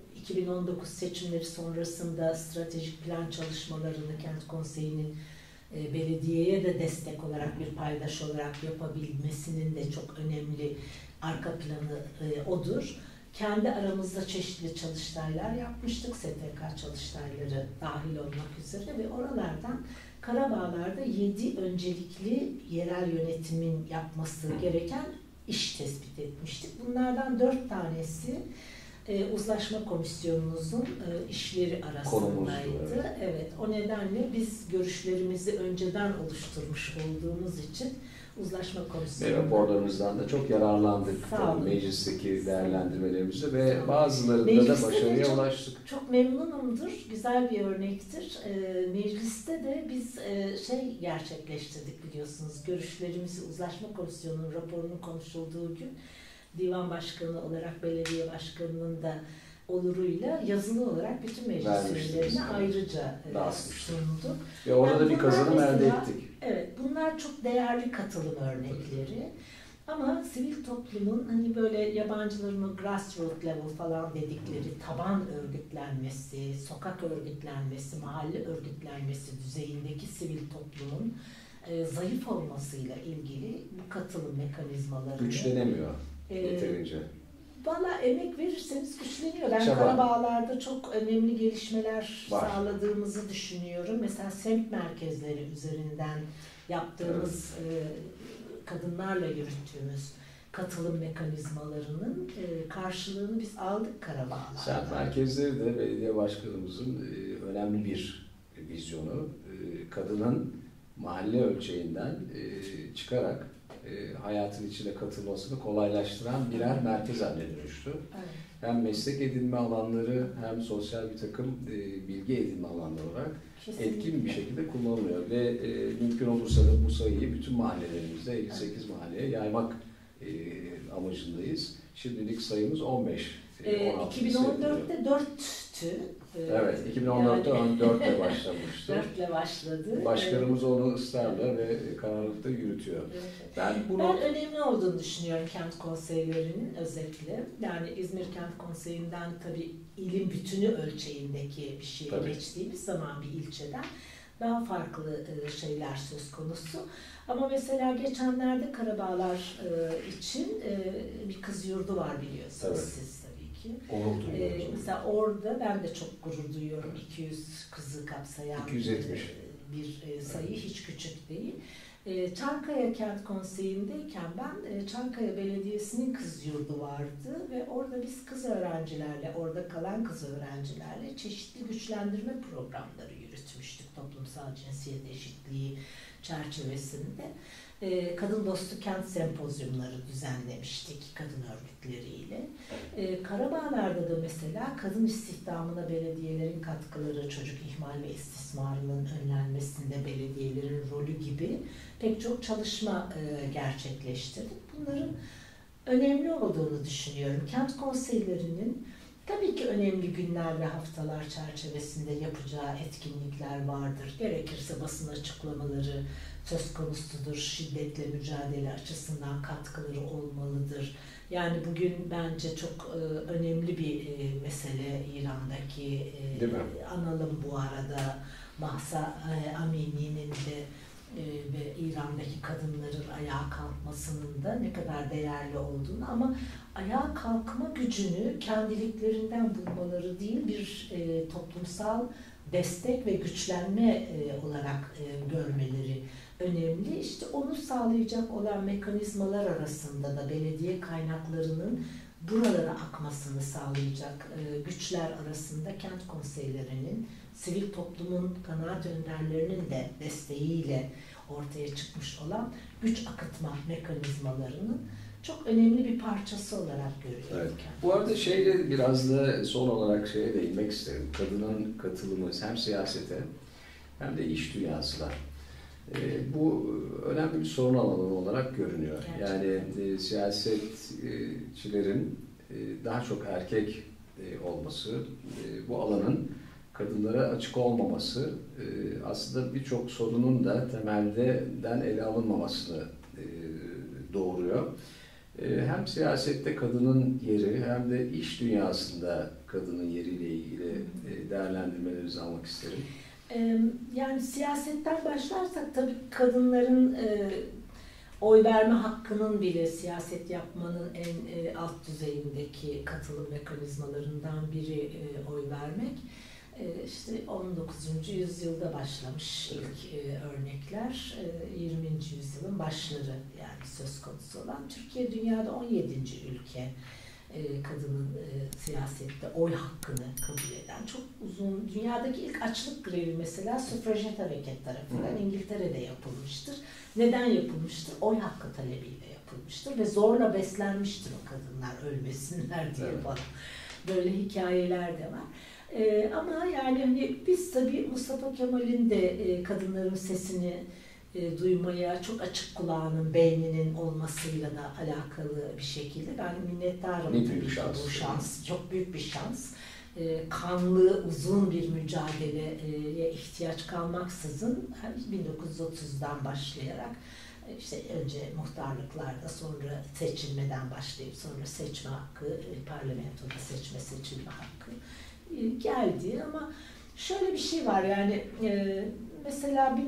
2019 seçimleri sonrasında stratejik plan çalışmalarını Kent Konseyi'nin belediyeye de destek olarak bir paydaş olarak yapabilmesinin de çok önemli arka planı odur. Kendi aramızda çeşitli çalıştaylar yapmıştık, STK çalıştayları dahil olmak üzere ve oralardan Karabağlar'da 7 öncelikli yerel yönetimin yapması gereken iş tespit etmiştik. Bunlardan 4 tanesi uzlaşma komisyonumuzun işleri arasındaydı. Evet, o nedenle biz görüşlerimizi önceden oluşturmuş olduğumuz için uzlaşma komisyonu. Ve raporlarımızdan da çok yararlandık meclisteki değerlendirmelerimizde ve bazılarında da başarıya ulaştık. Çok memnunumdur, güzel bir örnektir. Mecliste de biz gerçekleştirdik biliyorsunuz. Görüşlerimizi uzlaşma komisyonunun raporunun konuşulduğu gün divan başkanı olarak belediye başkanının da oluruyla yazılı olarak bütün meclis üyelerine ayrıca sunduk. Ve orada da bir kazanım elde ettik. Evet, bunlar çok değerli katılım örnekleri. Ama sivil toplumun hani böyle yabancıların o grassroots level falan dedikleri taban örgütlenmesi, sokak örgütlenmesi, mahalle örgütlenmesi düzeyindeki sivil toplumun zayıf olmasıyla ilgili bu katılım mekanizmaları güçlenemiyor yeterince. Valla emek verirseniz güçleniyor. Ben Karabağlar'da çok önemli gelişmeler sağladığımızı düşünüyorum. Mesela semt merkezleri üzerinden yaptığımız, kadınlarla yürüttüğümüz katılım mekanizmalarının karşılığını biz aldık Karabağlar'da. Semt merkezleri de belediye başkanımızın önemli bir vizyonu. Kadının mahalle ölçeğinden çıkarak hayatın içine katılmasını kolaylaştıran birer merkez haline dönüştü. Evet. Hem meslek edinme alanları hem sosyal bir takım bilgi edinme alanları olarak etkin bir şekilde kullanılıyor. Ve mümkün olursa da bu sayıyı bütün mahallelerimizde 58 mahalleye yaymak amacındayız. Şimdilik sayımız 15. 2014'te 4'tü. Evet, 2014'te yani 4 ile başlamıştı. 4 ile başladı. Başkanımız onu ısrarla ve kararlılıkla yürütüyor. Evet. Ben önemli olduğunu düşünüyorum kent konseylerinin özellikle. Yani İzmir Kent Konseyi'nden tabii ilim bütünü ölçeğindeki bir şeye geçtiğimiz zaman bir ilçeden daha farklı şeyler söz konusu. Ama mesela geçenlerde Karabağlar için bir kız yurdu var biliyorsunuz siz tabii ki. Mesela orada ben de çok gurur duyuyorum. 200 kızı kapsayan 270. Bir sayı hiç küçük değil. Çankaya Kent Konseyi'ndeyken ben Çankaya Belediyesi'nin kız yurdu vardı ve orada biz kız öğrencilerle, orada kalan kız öğrencilerle çeşitli güçlendirme programları yürütmüştük toplumsal cinsiyet eşitliği çerçevesinde. Kadın dostu kent sempozyumları düzenlemiştik kadın örgütleriyle. Karabağlar'da da mesela kadın istihdamına belediyelerin katkıları, çocuk ihmal ve istismarının önlenmesinde belediyelerin rolü gibi pek çok çalışma gerçekleştirdik. Bunların önemli olduğunu düşünüyorum. Kent konseylerinin tabii ki önemli günler ve haftalar çerçevesinde yapacağı etkinlikler vardır. Gerekirse basın açıklamaları söz konusudur. Şiddetle mücadele açısından katkıları olmalıdır. Yani bugün bence çok önemli bir mesele İran'daki analım bu arada Mahsa Amini'nin de ve İran'daki kadınların ayağa kalkmasının da ne kadar değerli olduğunu ama ayağa kalkma gücünü kendiliklerinden bulmaları değil bir toplumsal destek ve güçlenme olarak görmeleri önemli. İşte onu sağlayacak olan mekanizmalar arasında da belediye kaynaklarının buralara akmasını sağlayacak güçler arasında kent konseylerinin, sivil toplumun kanaat önderlerinin de desteğiyle ortaya çıkmış olan güç akıtma mekanizmalarının çok önemli bir parçası olarak görüyorum. Evet. Bu arada biraz da son olarak şeye değinmek isterim. Kadının katılımı hem siyasete hem de iş dünyasına. Bu önemli bir sorun alanı olarak görünüyor. Gerçekten. Yani siyasetçilerin daha çok erkek olması, bu alanın kadınlara açık olmaması aslında birçok sorunun da temelden ele alınmamasını doğuruyor. Hem siyasette kadının yeri hem de iş dünyasında kadının yeriyle ilgili değerlendirmelerinizi almak isterim. Yani siyasetten başlarsak tabii kadınların oy verme hakkının bile siyaset yapmanın en alt düzeyindeki katılım mekanizmalarından biri oy vermek. İşte 19. yüzyılda başlamış ilk örnekler, 20. yüzyılın başları yani söz konusu olan. Türkiye dünyada 17. ülke kadının siyasette oy hakkını kabul eden. Çok uzun, dünyadaki ilk açlık grevi mesela süfrajet hareket tarafından İngiltere'de yapılmıştır. Neden yapılmıştır? Oy hakkı talebiyle yapılmıştır ve zorla beslenmiştir o kadınlar ölmesinler diye falan. Böyle hikayeler de var. Ama yani hani biz tabii Mustafa Kemal'in de kadınların sesini duymaya çok açık kulağının, beyninin olmasıyla da alakalı bir şekilde ben minnettarım tabii ki bu şans. Çok büyük bir şans. Kanlı, uzun bir mücadeleye ihtiyaç kalmaksızın 1930'dan başlayarak işte önce muhtarlıklarda, sonra seçilmeden başlayıp sonra seçme hakkı, parlamentoda seçilme hakkı geldi. Ama şöyle bir şey var yani mesela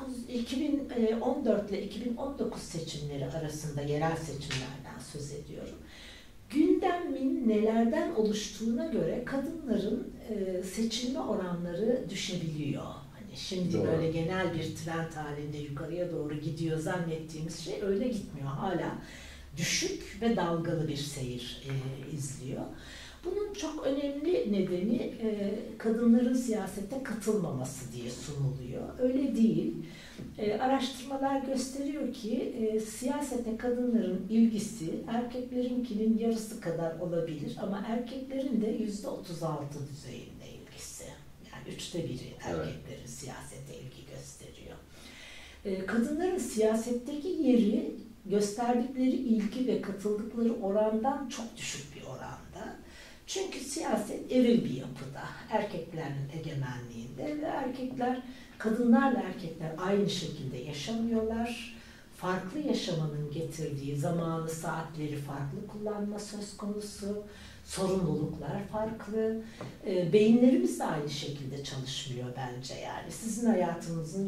2014 ile 2019 seçimleri arasında yerel seçimlerden söz ediyorum. Gündemin nelerden oluştuğuna göre kadınların seçilme oranları düşebiliyor. Hani şimdi doğru. Böyle genel bir trend halinde yukarıya doğru gidiyor zannettiğimiz şey öyle gitmiyor. Hala düşük ve dalgalı bir seyir izliyor. Bunun çok önemli nedeni kadınların siyasete katılmaması diye sunuluyor. Öyle değil. Araştırmalar gösteriyor ki siyasete kadınların ilgisi erkeklerinkinin yarısı kadar olabilir ama erkeklerin de %36 düzeyinde ilgisi. Yani 1/3 erkeklerin siyasete ilgi gösteriyor. Kadınların siyasetteki yeri gösterdikleri ilgi ve katıldıkları orandan çok düşük bir oranda. Çünkü siyaset eril bir yapıda, erkeklerin egemenliğinde ve kadınlarla erkekler aynı şekilde yaşamıyorlar. Farklı yaşamanın getirdiği zamanı, saatleri farklı kullanma söz konusu, sorumluluklar farklı. Beyinlerimiz de aynı şekilde çalışmıyor bence yani. Sizin hayatınızın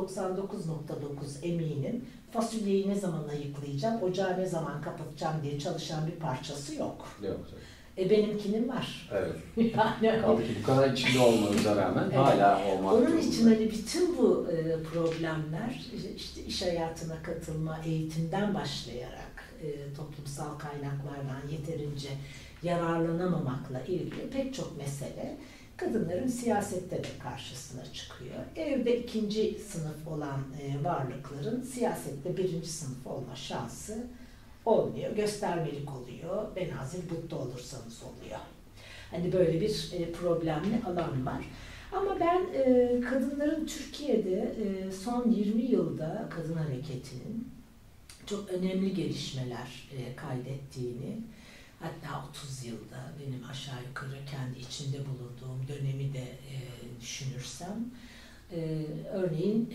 %99.9 eminim fasulyeyi ne zaman ayıklayacağım, ocağı ne zaman kapatacağım diye çalışan bir parçası yok. Yok. Benimkinin var. Evet. Yani, kaldı ki bu kadar içinde olmanıza rağmen evet. Hala olmak onun durumunda. için hani bütün bu problemler işte iş hayatına katılma, eğitimden başlayarak toplumsal kaynaklardan yeterince yararlanamamakla ilgili pek çok mesele kadınların siyasette de karşısına çıkıyor. Evde 2. sınıf olan varlıkların siyasette 1. sınıf olma şansı olmuyor. Göstermelik oluyor. Benazir Budda olursanız oluyor. Hani böyle bir problemli alan var. Ama ben kadınların Türkiye'de son 20 yılda kadın hareketinin çok önemli gelişmeler kaydettiğini, hatta 30 yılda benim aşağı yukarı kendi içinde bulunduğum dönemi de düşünürsem, örneğin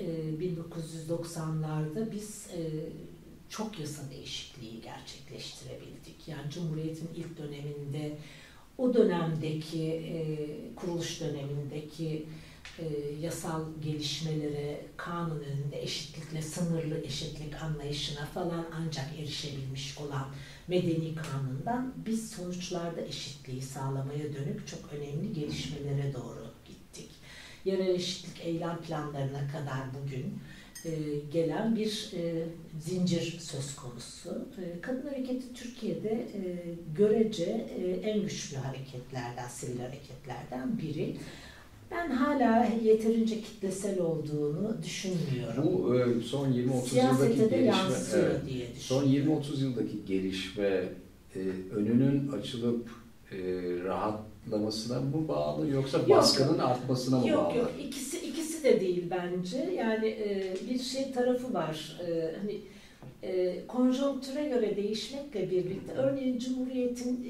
1990'larda biz çok yasa değişikliği gerçekleştirebildik. Yani Cumhuriyet'in ilk döneminde, o dönemdeki kuruluş dönemindeki yasal gelişmelere, kanun önünde eşitlikle sınırlı eşitlik anlayışına falan ancak erişebilmiş olan medeni kanundan biz sonuçlarda eşitliği sağlamaya dönük çok önemli gelişmelere doğru gittik. yerel eşitlik eylem planlarına kadar bugün gelen bir zincir söz konusu. Kadın hareketi Türkiye'de görece en güçlü hareketlerden, sivil hareketlerden biri. Ben hala yeterince kitlesel olduğunu düşünmüyorum. Bu son 20-30 yıldaki Siyasete de gelişme, yansıyor diye son düşünüyorum. 20-30 yıldaki gelişme önünün açılıp rahatlamasına mı bağlı yoksa baskının artmasına mı bağlı? Yok, ikisi de değil bence. Yani bir şey tarafı var. Hani konjonktüre göre değişmekle birlikte, örneğin Cumhuriyet'in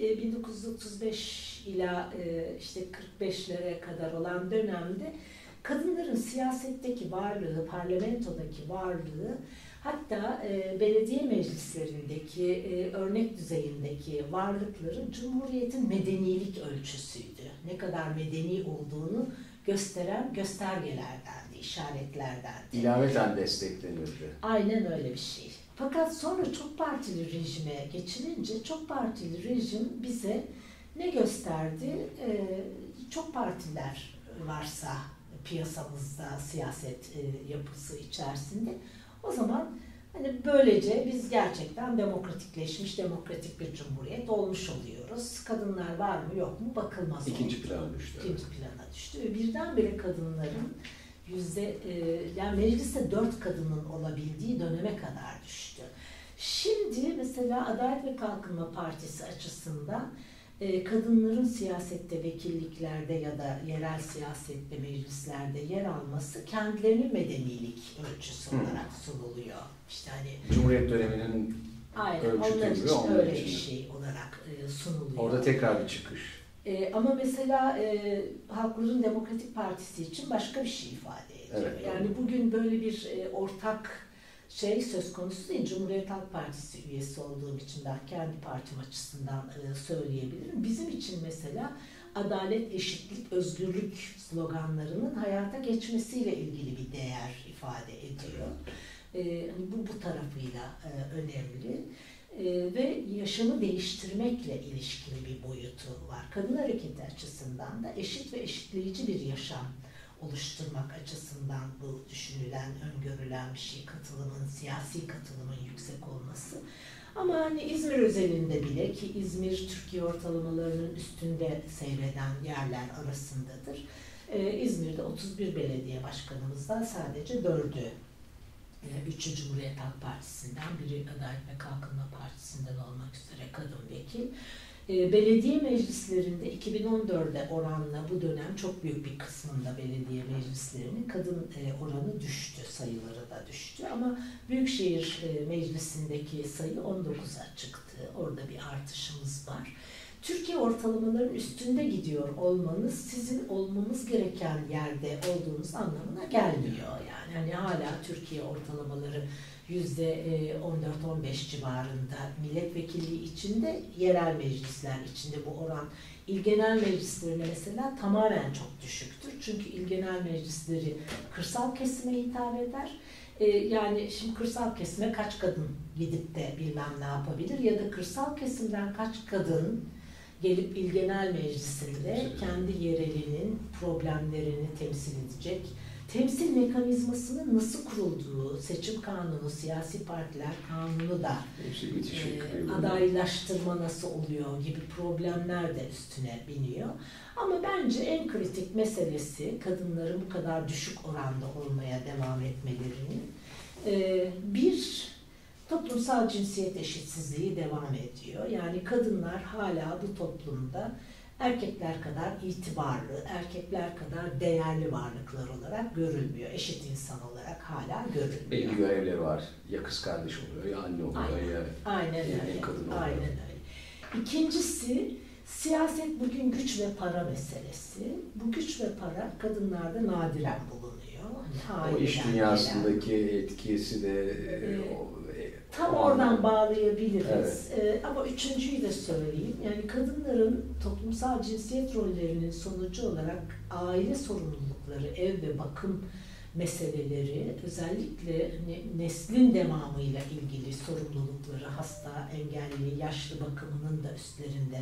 1935 ila işte 45'lere kadar olan dönemde kadınların siyasetteki varlığı, parlamentodaki varlığı, hatta belediye meclislerindeki örnek düzeyindeki varlıkları Cumhuriyet'in medenilik ölçüsüydü. Ne kadar medeni olduğunu gösteren göstergelerdendi, işaretlerdendi. İlaveten desteklenirdi. Aynen öyle bir şey. Fakat sonra çok partili rejime geçilince çok partili rejim bize ne gösterdi? Çok partiler varsa piyasamızda, siyaset yapısı içerisinde, o zaman hani böylece biz gerçekten demokratikleşmiş, demokratik bir cumhuriyet olmuş oluyoruz. Kadınlar var mı yok mu bakılmaz. İkinci plana düştü. İkinci plana düştü ve birdenbire kadınların yani mecliste 4 kadının olabildiği döneme kadar düştü. Şimdi mesela Adalet ve Kalkınma Partisi açısından kadınların siyasette, vekilliklerde ya da yerel siyasette, meclislerde yer alması kendilerinin medenilik ölçüsü olarak sunuluyor. İşte hani Cumhuriyet döneminin ölçütü onlar gibi, için onun öyle için bir şey olarak sunuluyor. Orada tekrar bir çıkış. Ama mesela Halkların Demokratik Partisi için başka bir şey ifade ediyor. Evet, yani bugün böyle bir ortak şey söz konusu değil. Cumhuriyet Halk Partisi üyesi olduğum için ben kendi partim açısından söyleyebilirim. Bizim için mesela adalet, eşitlik, özgürlük sloganlarının hayata geçmesiyle ilgili bir değer ifade ediyor. Bu tarafıyla önemli. Ve yaşamı değiştirmekle ilişkili bir boyutu var. Kadın hareketi açısından da eşit ve eşitleyici bir yaşam oluşturmak açısından bu düşünülen, öngörülen bir şey, katılımın, siyasi katılımın yüksek olması. Ama hani İzmir özelinde bile, ki İzmir Türkiye ortalamalarının üstünde seyreden yerler arasındadır. İzmir'de 31 belediye başkanımızdan sadece 4'ü, 3'ü Cumhuriyet Halk Partisi'nden, biri Adalet ve Kalkınma Partisi'nden olmak üzere kadın vekil. Belediye meclislerinde 2014'de oranla bu dönem çok büyük bir kısmında belediye meclislerinin kadın oranı düştü, sayıları da düştü. Ama Büyükşehir Meclisi'ndeki sayı 19'a çıktı. Orada bir artışımız var. Türkiye ortalamalarının üstünde gidiyor olmanız, sizin olmamız gereken yerde olduğunuz anlamına gelmiyor. Yani hani hala Türkiye ortalamaları %14-15 civarında milletvekilliği içinde, yerel meclisler içinde bu oran il genel meclislerine mesela tamamen çok düşüktür. Çünkü il genel meclisleri kırsal kesime hitap eder. Yani şimdi kırsal kesime kaç kadın gidip de bilmem ne yapabilir ya da kırsal kesimden kaç kadın gelip il genel meclisinde kendi yerelinin problemlerini temsil edecek, temsil mekanizmasının nasıl kurulduğu, seçim kanunu, siyasi partiler kanunu da adaylaştırma nasıl oluyor gibi problemler de üstüne biniyor. Ama bence en kritik meselesi kadınların bu kadar düşük oranda olmaya devam etmelerinin bir toplumsal cinsiyet eşitsizliği devam ediyor. Yani kadınlar hala bu toplumda erkekler kadar itibarlı, erkekler kadar değerli varlıklar olarak görülmüyor. Eşit insan olarak hala görülmüyor. Belli görevleri var. Ya kız kardeş oluyor, ya anne oluyor, ya kadın oluyor. Aynen öyle. İkincisi, siyaset bugün güç ve para meselesi. Bu güç ve para kadınlarda nadiren bulunuyor. Hani o iş dünyasındaki etkisi de tam oradan bağlayabiliriz. Evet. Ama üçüncüyü de söyleyeyim. Yani kadınların toplumsal cinsiyet rollerinin sonucu olarak aile sorumlulukları, ev ve bakım meseleleri, özellikle neslin devamıyla ilgili sorumlulukları, hasta, engelli, yaşlı bakımının da üstlerinde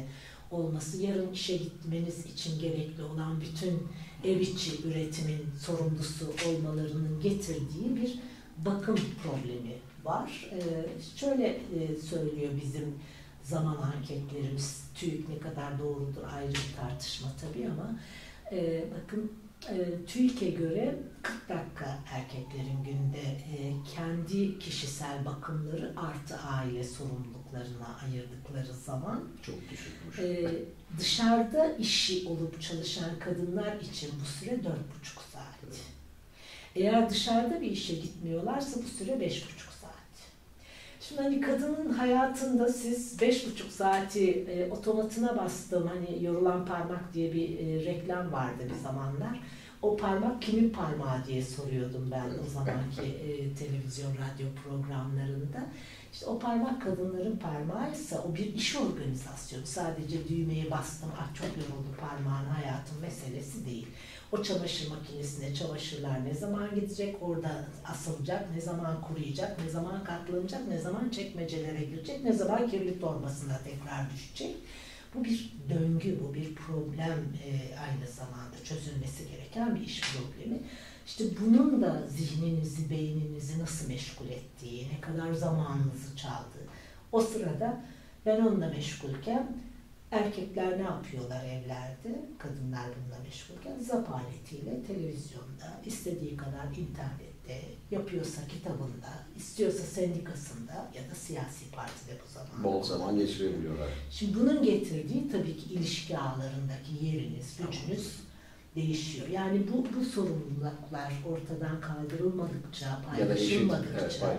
olması, yarın işe gitmeniz için gerekli olan bütün ev içi üretimin sorumlusu olmalarının getirdiği bir bakım problemi var. Şöyle söylüyor bizim zaman anketlerimiz, TÜİK ne kadar doğrudur ayrı bir tartışma tabii ama bakın TÜİK'e göre 40 dakika erkeklerin günde kendi kişisel bakımları artı aile sorumluluklarına ayırdıkları zaman çok düşükmüş. Dışarıda işi olup çalışan kadınlar için bu süre 4,5 saat. Evet. Eğer dışarıda bir işe gitmiyorlarsa bu süre 5,5 saat. Şimdi hani kadının hayatında siz 5,5 saati otomatına bastım, hani yorulan parmak diye bir reklam vardı bir zamanlar. O parmak kimin parmağı diye soruyordum ben o zamanki televizyon, radyo programlarında. İşte o parmak kadınların parmağıysa o bir iş organizasyonu. Sadece düğmeye bastım, ah çok yoruldu parmağın, hayatın meselesi değil. O çamaşır makinesine çamaşırlar ne zaman gidecek, orada asılacak, ne zaman kuruyacak, ne zaman katlanacak, ne zaman çekmecelere girecek, ne zaman kirli torbasına tekrar düşecek. Bu bir döngü, bu bir problem, aynı zamanda çözülmesi gereken bir iş problemi. İşte bunun da zihninizi, beyninizi nasıl meşgul ettiği, ne kadar zamanınızı çaldığı. O sırada ben onunla meşgulken erkekler ne yapıyorlar evlerde? Kadınlar bununla meşgulken zap aletiyle televizyonda, istediği kadar internette, yapıyorsa kitabında, istiyorsa sendikasında ya da siyasi partide bu zaman. Bol zaman geçirebiliyorlar. Şimdi bunun getirdiği tabii ki ilişki ağlarındaki yeriniz, gücünüz değişiyor. Yani bu sorumluluklar ortadan kaldırılmadıkça, paylaşılmadıkça,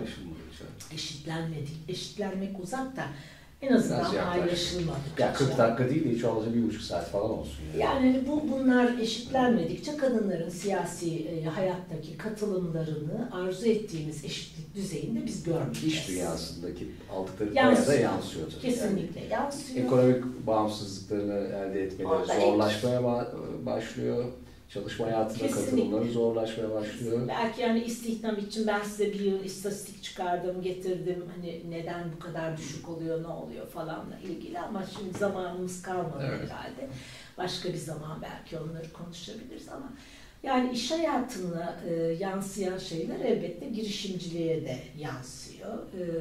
eşitlenmek uzak da en azından paylaşılmadıkça. Ya 40 dakika değil de hiç olmazsa 1,5 saat falan olsun. Yani bunlar eşitlenmedikçe kadınların siyasi hayattaki katılımlarını arzu ettiğimiz eşitlik düzeyinde biz görmeyeceğiz. İş dünyasındaki aldıkları paraya da yansıyor tabii. Kesinlikle yani. yansıyor. Ekonomik bağımsızlıklarını elde etmeleri zorlaşmaya başlıyor. Çalışma hayatında katılımları zorlaşmaya başlıyor. Belki yani istihdam için ben size bir yıl istatistik çıkardım, getirdim. Hani neden bu kadar düşük oluyor, ne oluyor falanla ilgili ama şimdi zamanımız kalmadı herhalde. Başka bir zaman belki onları konuşabiliriz ama yani iş hayatına yansıyan şeyler elbette girişimciliğe de yansıyor.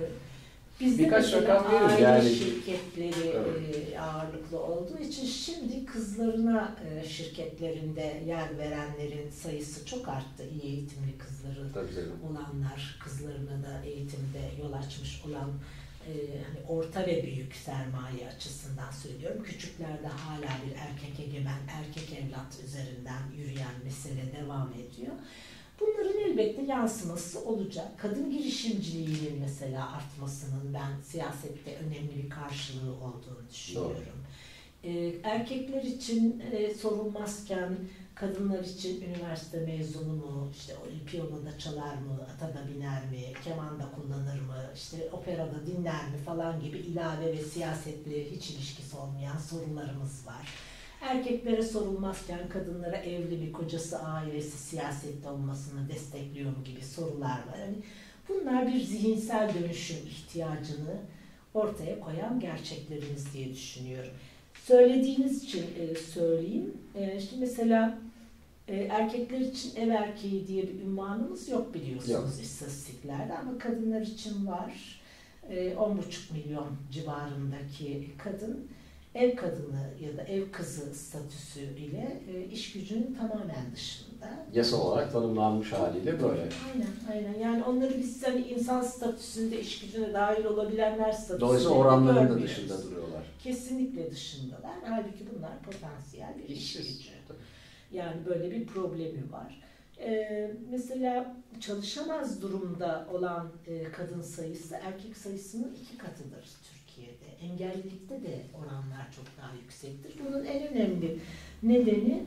Bizde birkaç rakam veririz aile yani. şirketleri ağırlıklı olduğu için şimdi kızlarına şirketlerinde yer verenlerin sayısı çok arttı. İyi eğitimli kızları olanlar, kızlarına da eğitimde yol açmış olan hani orta ve büyük sermaye açısından söylüyorum. Küçüklerde hala bir erkek egemen, erkek evlat üzerinden yürüyen mesele devam ediyor. Bunların elbette yansıması olacak. Kadın girişimciliğinin mesela artmasının ben siyasette önemli bir karşılığı olduğunu düşünüyorum. Erkekler için sorulmazken kadınlar için üniversite mezunu mu, işte piyanoda çalar mı, atada biner mi, kemanda kullanır mı, işte operada dinler mi falan gibi ilave ve siyasetle hiç ilişkisi olmayan sorularımız var. Erkeklere sorulmazken kadınlara evli mi, kocası, ailesi, siyasette olmasını destekliyor mu gibi sorular var. Yani bunlar bir zihinsel dönüşüm ihtiyacını ortaya koyan gerçeklerimiz diye düşünüyorum. Söylediğiniz için söyleyeyim. Şimdi mesela erkekler için ev erkeği diye bir unvanımız yok biliyorsunuz istatistiklerde ama kadınlar için var. 10,5 milyon civarındaki kadın ev kadını ya da ev kızı statüsü ile iş gücünün tamamen dışında. Yasal olarak tanımlanmış haliyle böyle. Aynen. Yani onları biz hani insan statüsünde iş gücüne dahil olabilenler statüsünde dolayısıyla oranların da dışında duruyorlar. Kesinlikle dışındalar. Halbuki bunlar potansiyel bir iş gücü. Yani böyle bir problemi var. Mesela çalışamaz durumda olan kadın sayısı erkek sayısının 2 katıdır Türkiye'de. Engellilikte de oranlar çok daha yüksektir. Bunun en önemli nedeni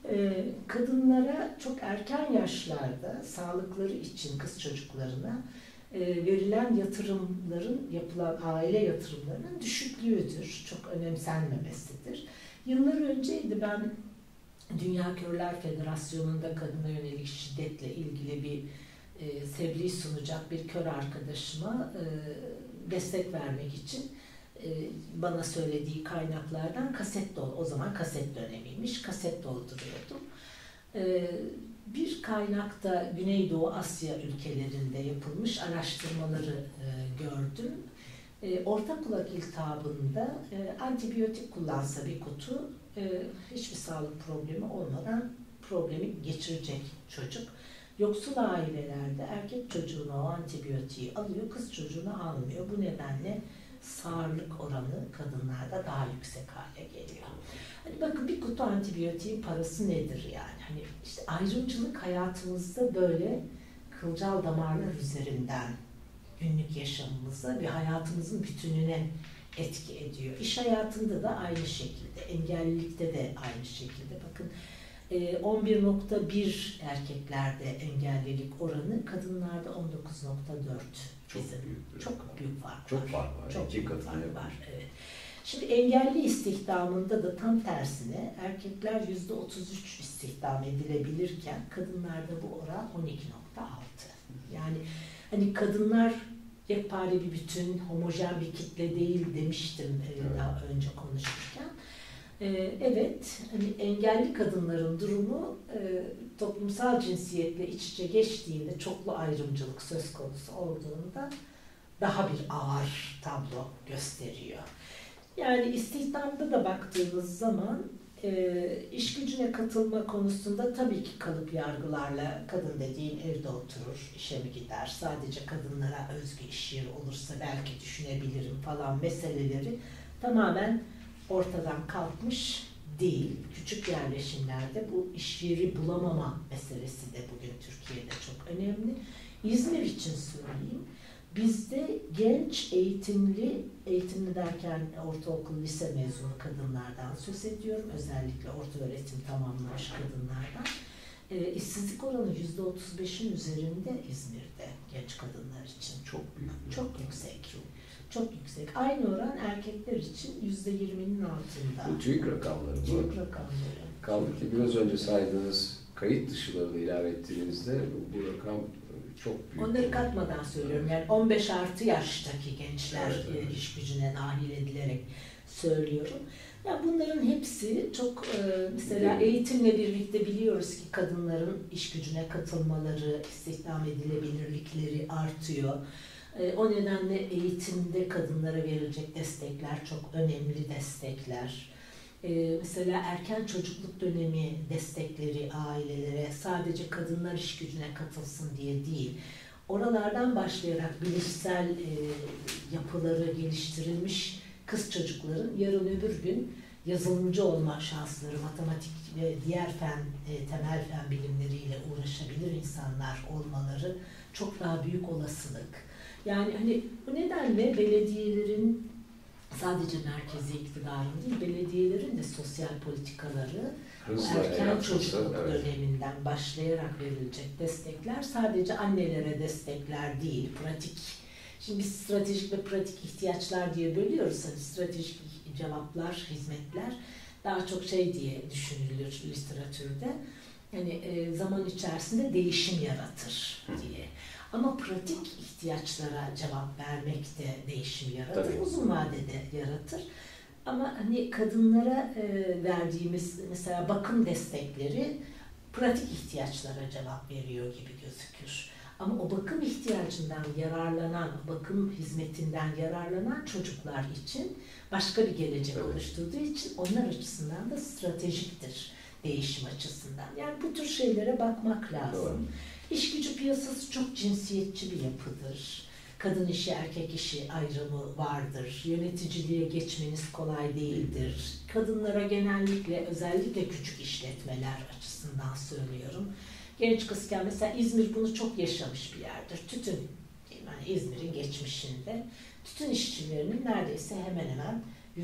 kadınlara çok erken yaşlarda sağlıkları için kız çocuklarına verilen yatırımların, yapılan aile yatırımlarının düşüklüğüdür. Çok önemsenmemesidir. Yıllar önceydi ben Dünya Körler Federasyonu'nda kadına yönelik şiddetle ilgili bir tebliğ sunacak bir kör arkadaşıma destek vermek için bana söylediği kaynaklardan o zaman kaset dönemiymiş, kaset dolduruyordum. Bir kaynakta Güneydoğu Asya ülkelerinde yapılmış araştırmaları gördüm. Orta kulak iltihabında antibiyotik kullansa bir kutu hiçbir sağlık problemi olmadan problemi geçirecek çocuk. Yoksul ailelerde erkek çocuğuna o antibiyotiği alıyor, kız çocuğuna almıyor. Bu nedenle sağırlık oranı kadınlarda daha yüksek hale geliyor. Hani bakın bir kutu antibiyotiğin parası nedir yani? Hani işte ayrımcılık hayatımızda böyle kılcal damarlar üzerinden günlük yaşamımıza ve hayatımızın bütününe etki ediyor. İş hayatında da aynı şekilde, engellilikte de aynı şekilde. Bakın 11.1 erkeklerde engellilik oranı, kadınlarda 19.4. Çok büyük fark var. Çok fark var. Çok İki katına fark yakın. var. Evet. Şimdi engelli istihdamında da tam tersine erkekler %33 istihdam edilebilirken kadınlarda bu oran 12.6. Yani hani kadınlar yekpare bir bütün, homojen bir kitle değil demiştim daha önce konuşurken. Evet, hani engelli kadınların durumu toplumsal cinsiyetle iç içe geçtiğinde, çoklu ayrımcılık söz konusu olduğunda daha bir ağır tablo gösteriyor. Yani istihdamda da baktığınız zaman iş gücüne katılma konusunda tabii ki kalıp yargılarla kadın dediğin evde oturur, işe mi gider, sadece kadınlara özgü iş yeri olursa belki düşünebilirim falan meseleleri tamamen ortadan kalkmış değil. Küçük yerleşimlerde bu iş yeri bulamama meselesi de bugün Türkiye'de çok önemli. İzmir için söyleyeyim. Bizde genç eğitimli derken ortaokul, lise mezunu kadınlardan söz ediyorum. Özellikle orta öğretim tamamlamış kadınlardan. İşsizlik oranı %35'in üzerinde İzmir'de genç kadınlar için. Çok büyük. Çok yüksek. Çok yüksek. Aynı oran erkekler için %20'nin altında. Bu TÜİK rakamları bu. TÜİK rakamları. Kaldı ki biraz önce saydığınız kayıt dışıları da ilave ettiğinizde bu rakam çok büyük. Onları katmadan söylüyorum. Yani 15 artı yaştaki gençler iş gücüne dahil edilerek söylüyorum. Ya bunların hepsi çok mesela eğitimle birlikte biliyoruz ki kadınların iş gücüne katılmaları, istihdam edilebilirlikleri artıyor. O nedenle eğitimde kadınlara verilecek destekler çok önemli destekler. Mesela erken çocukluk dönemi destekleri ailelere sadece kadınlar iş gücüne katılsın diye değil, oralardan başlayarak bilişsel yapıları geliştirilmiş kız çocukların yarın öbür gün yazılımcı olma şansları, matematik ve diğer temel fen bilimleriyle uğraşabilir insanlar olmaları çok daha büyük olasılık. Yani hani bu nedenle belediyelerin sadece merkezi iktidarın değil, belediyelerin de sosyal politikaları erken çocukluk döneminden başlayarak verilecek destekler sadece annelere destekler değil, pratik. Şimdi biz stratejik ve pratik ihtiyaçlar diye bölüyoruz. Hani stratejik cevaplar, hizmetler daha çok şey diye düşünülür literatürde. Yani zaman içerisinde değişim yaratır diye. Ama pratik ihtiyaçlara cevap vermek de değişim yaratır, tabii, uzun vadede yaratır. Ama hani kadınlara verdiğimiz mesela bakım destekleri pratik ihtiyaçlara cevap veriyor gibi gözükür. Ama o bakım ihtiyacından yararlanan, bakım hizmetinden yararlanan çocuklar için başka bir gelecek oluşturduğu için onlar açısından da stratejiktir değişim açısından. Yani bu tür şeylere bakmak lazım. Doğru. İş gücü piyasası çok cinsiyetçi bir yapıdır. Kadın işi, erkek işi ayrımı vardır. Yöneticiliğe geçmeniz kolay değildir. Kadınlara genellikle, özellikle küçük işletmeler açısından söylüyorum. Genç kızken mesela İzmir bunu çok yaşamış bir yerdir. Tütün, yani İzmir'in geçmişinde tütün işçilerinin neredeyse hemen hemen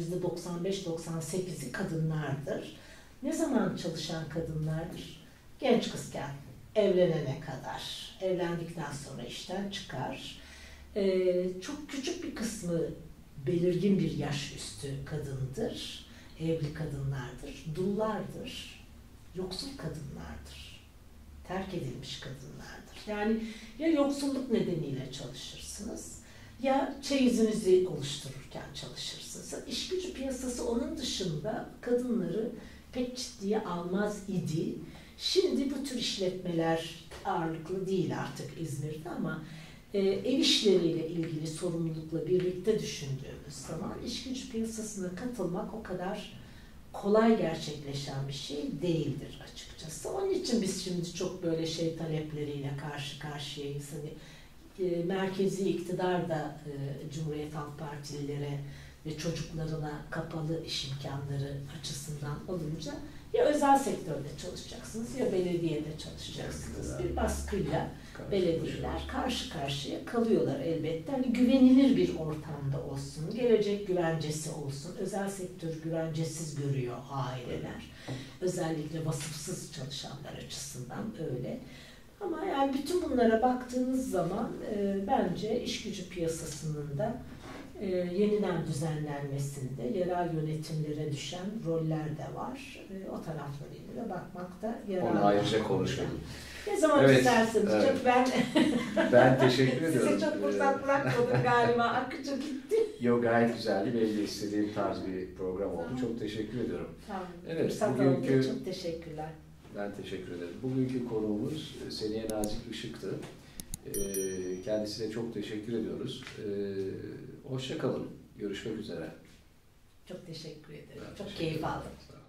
%95-98'i kadınlardır. Ne zaman çalışan kadınlardır? Genç kızken, evlenene kadar. Evlendikten sonra işten çıkar. Çok küçük bir kısmı belirgin bir yaş üstü kadındır. Evli kadınlardır. Dullardır. Yoksul kadınlardır. Terk edilmiş kadınlardır. Yani ya yoksulluk nedeniyle çalışırsınız ya çeyizinizi oluştururken çalışırsınız. İş gücü piyasası onun dışında kadınları pek ciddiye almaz idi. Şimdi bu tür işletmeler ağırlıklı değil artık İzmir'de ama ev işleriyle ilgili sorumlulukla birlikte düşündüğümüz zaman iş gücü piyasasına katılmak o kadar kolay gerçekleşen bir şey değildir açıkçası. Onun için biz şimdi çok böyle talepleriyle karşı karşıyayız. Hani merkezi iktidar da Cumhuriyet Halk Partililere ve çocuklarına kapalı iş imkanları açısından alınca ya özel sektörde çalışacaksınız ya belediyede çalışacaksınız. Bir baskıyla belediyeler karşı karşıya kalıyorlar elbette. Hani güvenilir bir ortamda olsun, gelecek güvencesi olsun. Özel sektör güvencesiz görüyor aileler. Özellikle vasıfsız çalışanlar açısından öyle. Ama yani bütün bunlara baktığınız zaman bence iş gücü piyasasının da yeniden düzenlenmesinde yerel yönetimlere düşen roller de var. O taraflarıyla da bakmakta yarar var. Onu ayrıca konuşalım. Ne zaman isterseniz. Evet. Çok Ben teşekkür ediyorum. Size çok fırsat bırakmadım galiba. Akıcı gitti. Yok, gayet güzeldi. Benim de istediğim tarz bir program oldu. Tamam. Çok teşekkür ediyorum. Tamam. Evet, Fırsat bugünkü... oldu. Çok teşekkürler. Ben teşekkür ederim. Bugünkü konuğumuz Seniye Nazik Işık'tı. Kendisine çok teşekkür ediyoruz. Hoşça kalın. Görüşmek üzere. Çok teşekkür ederim. Ben çok teşekkür keyif ederim. aldım. Sağ olun.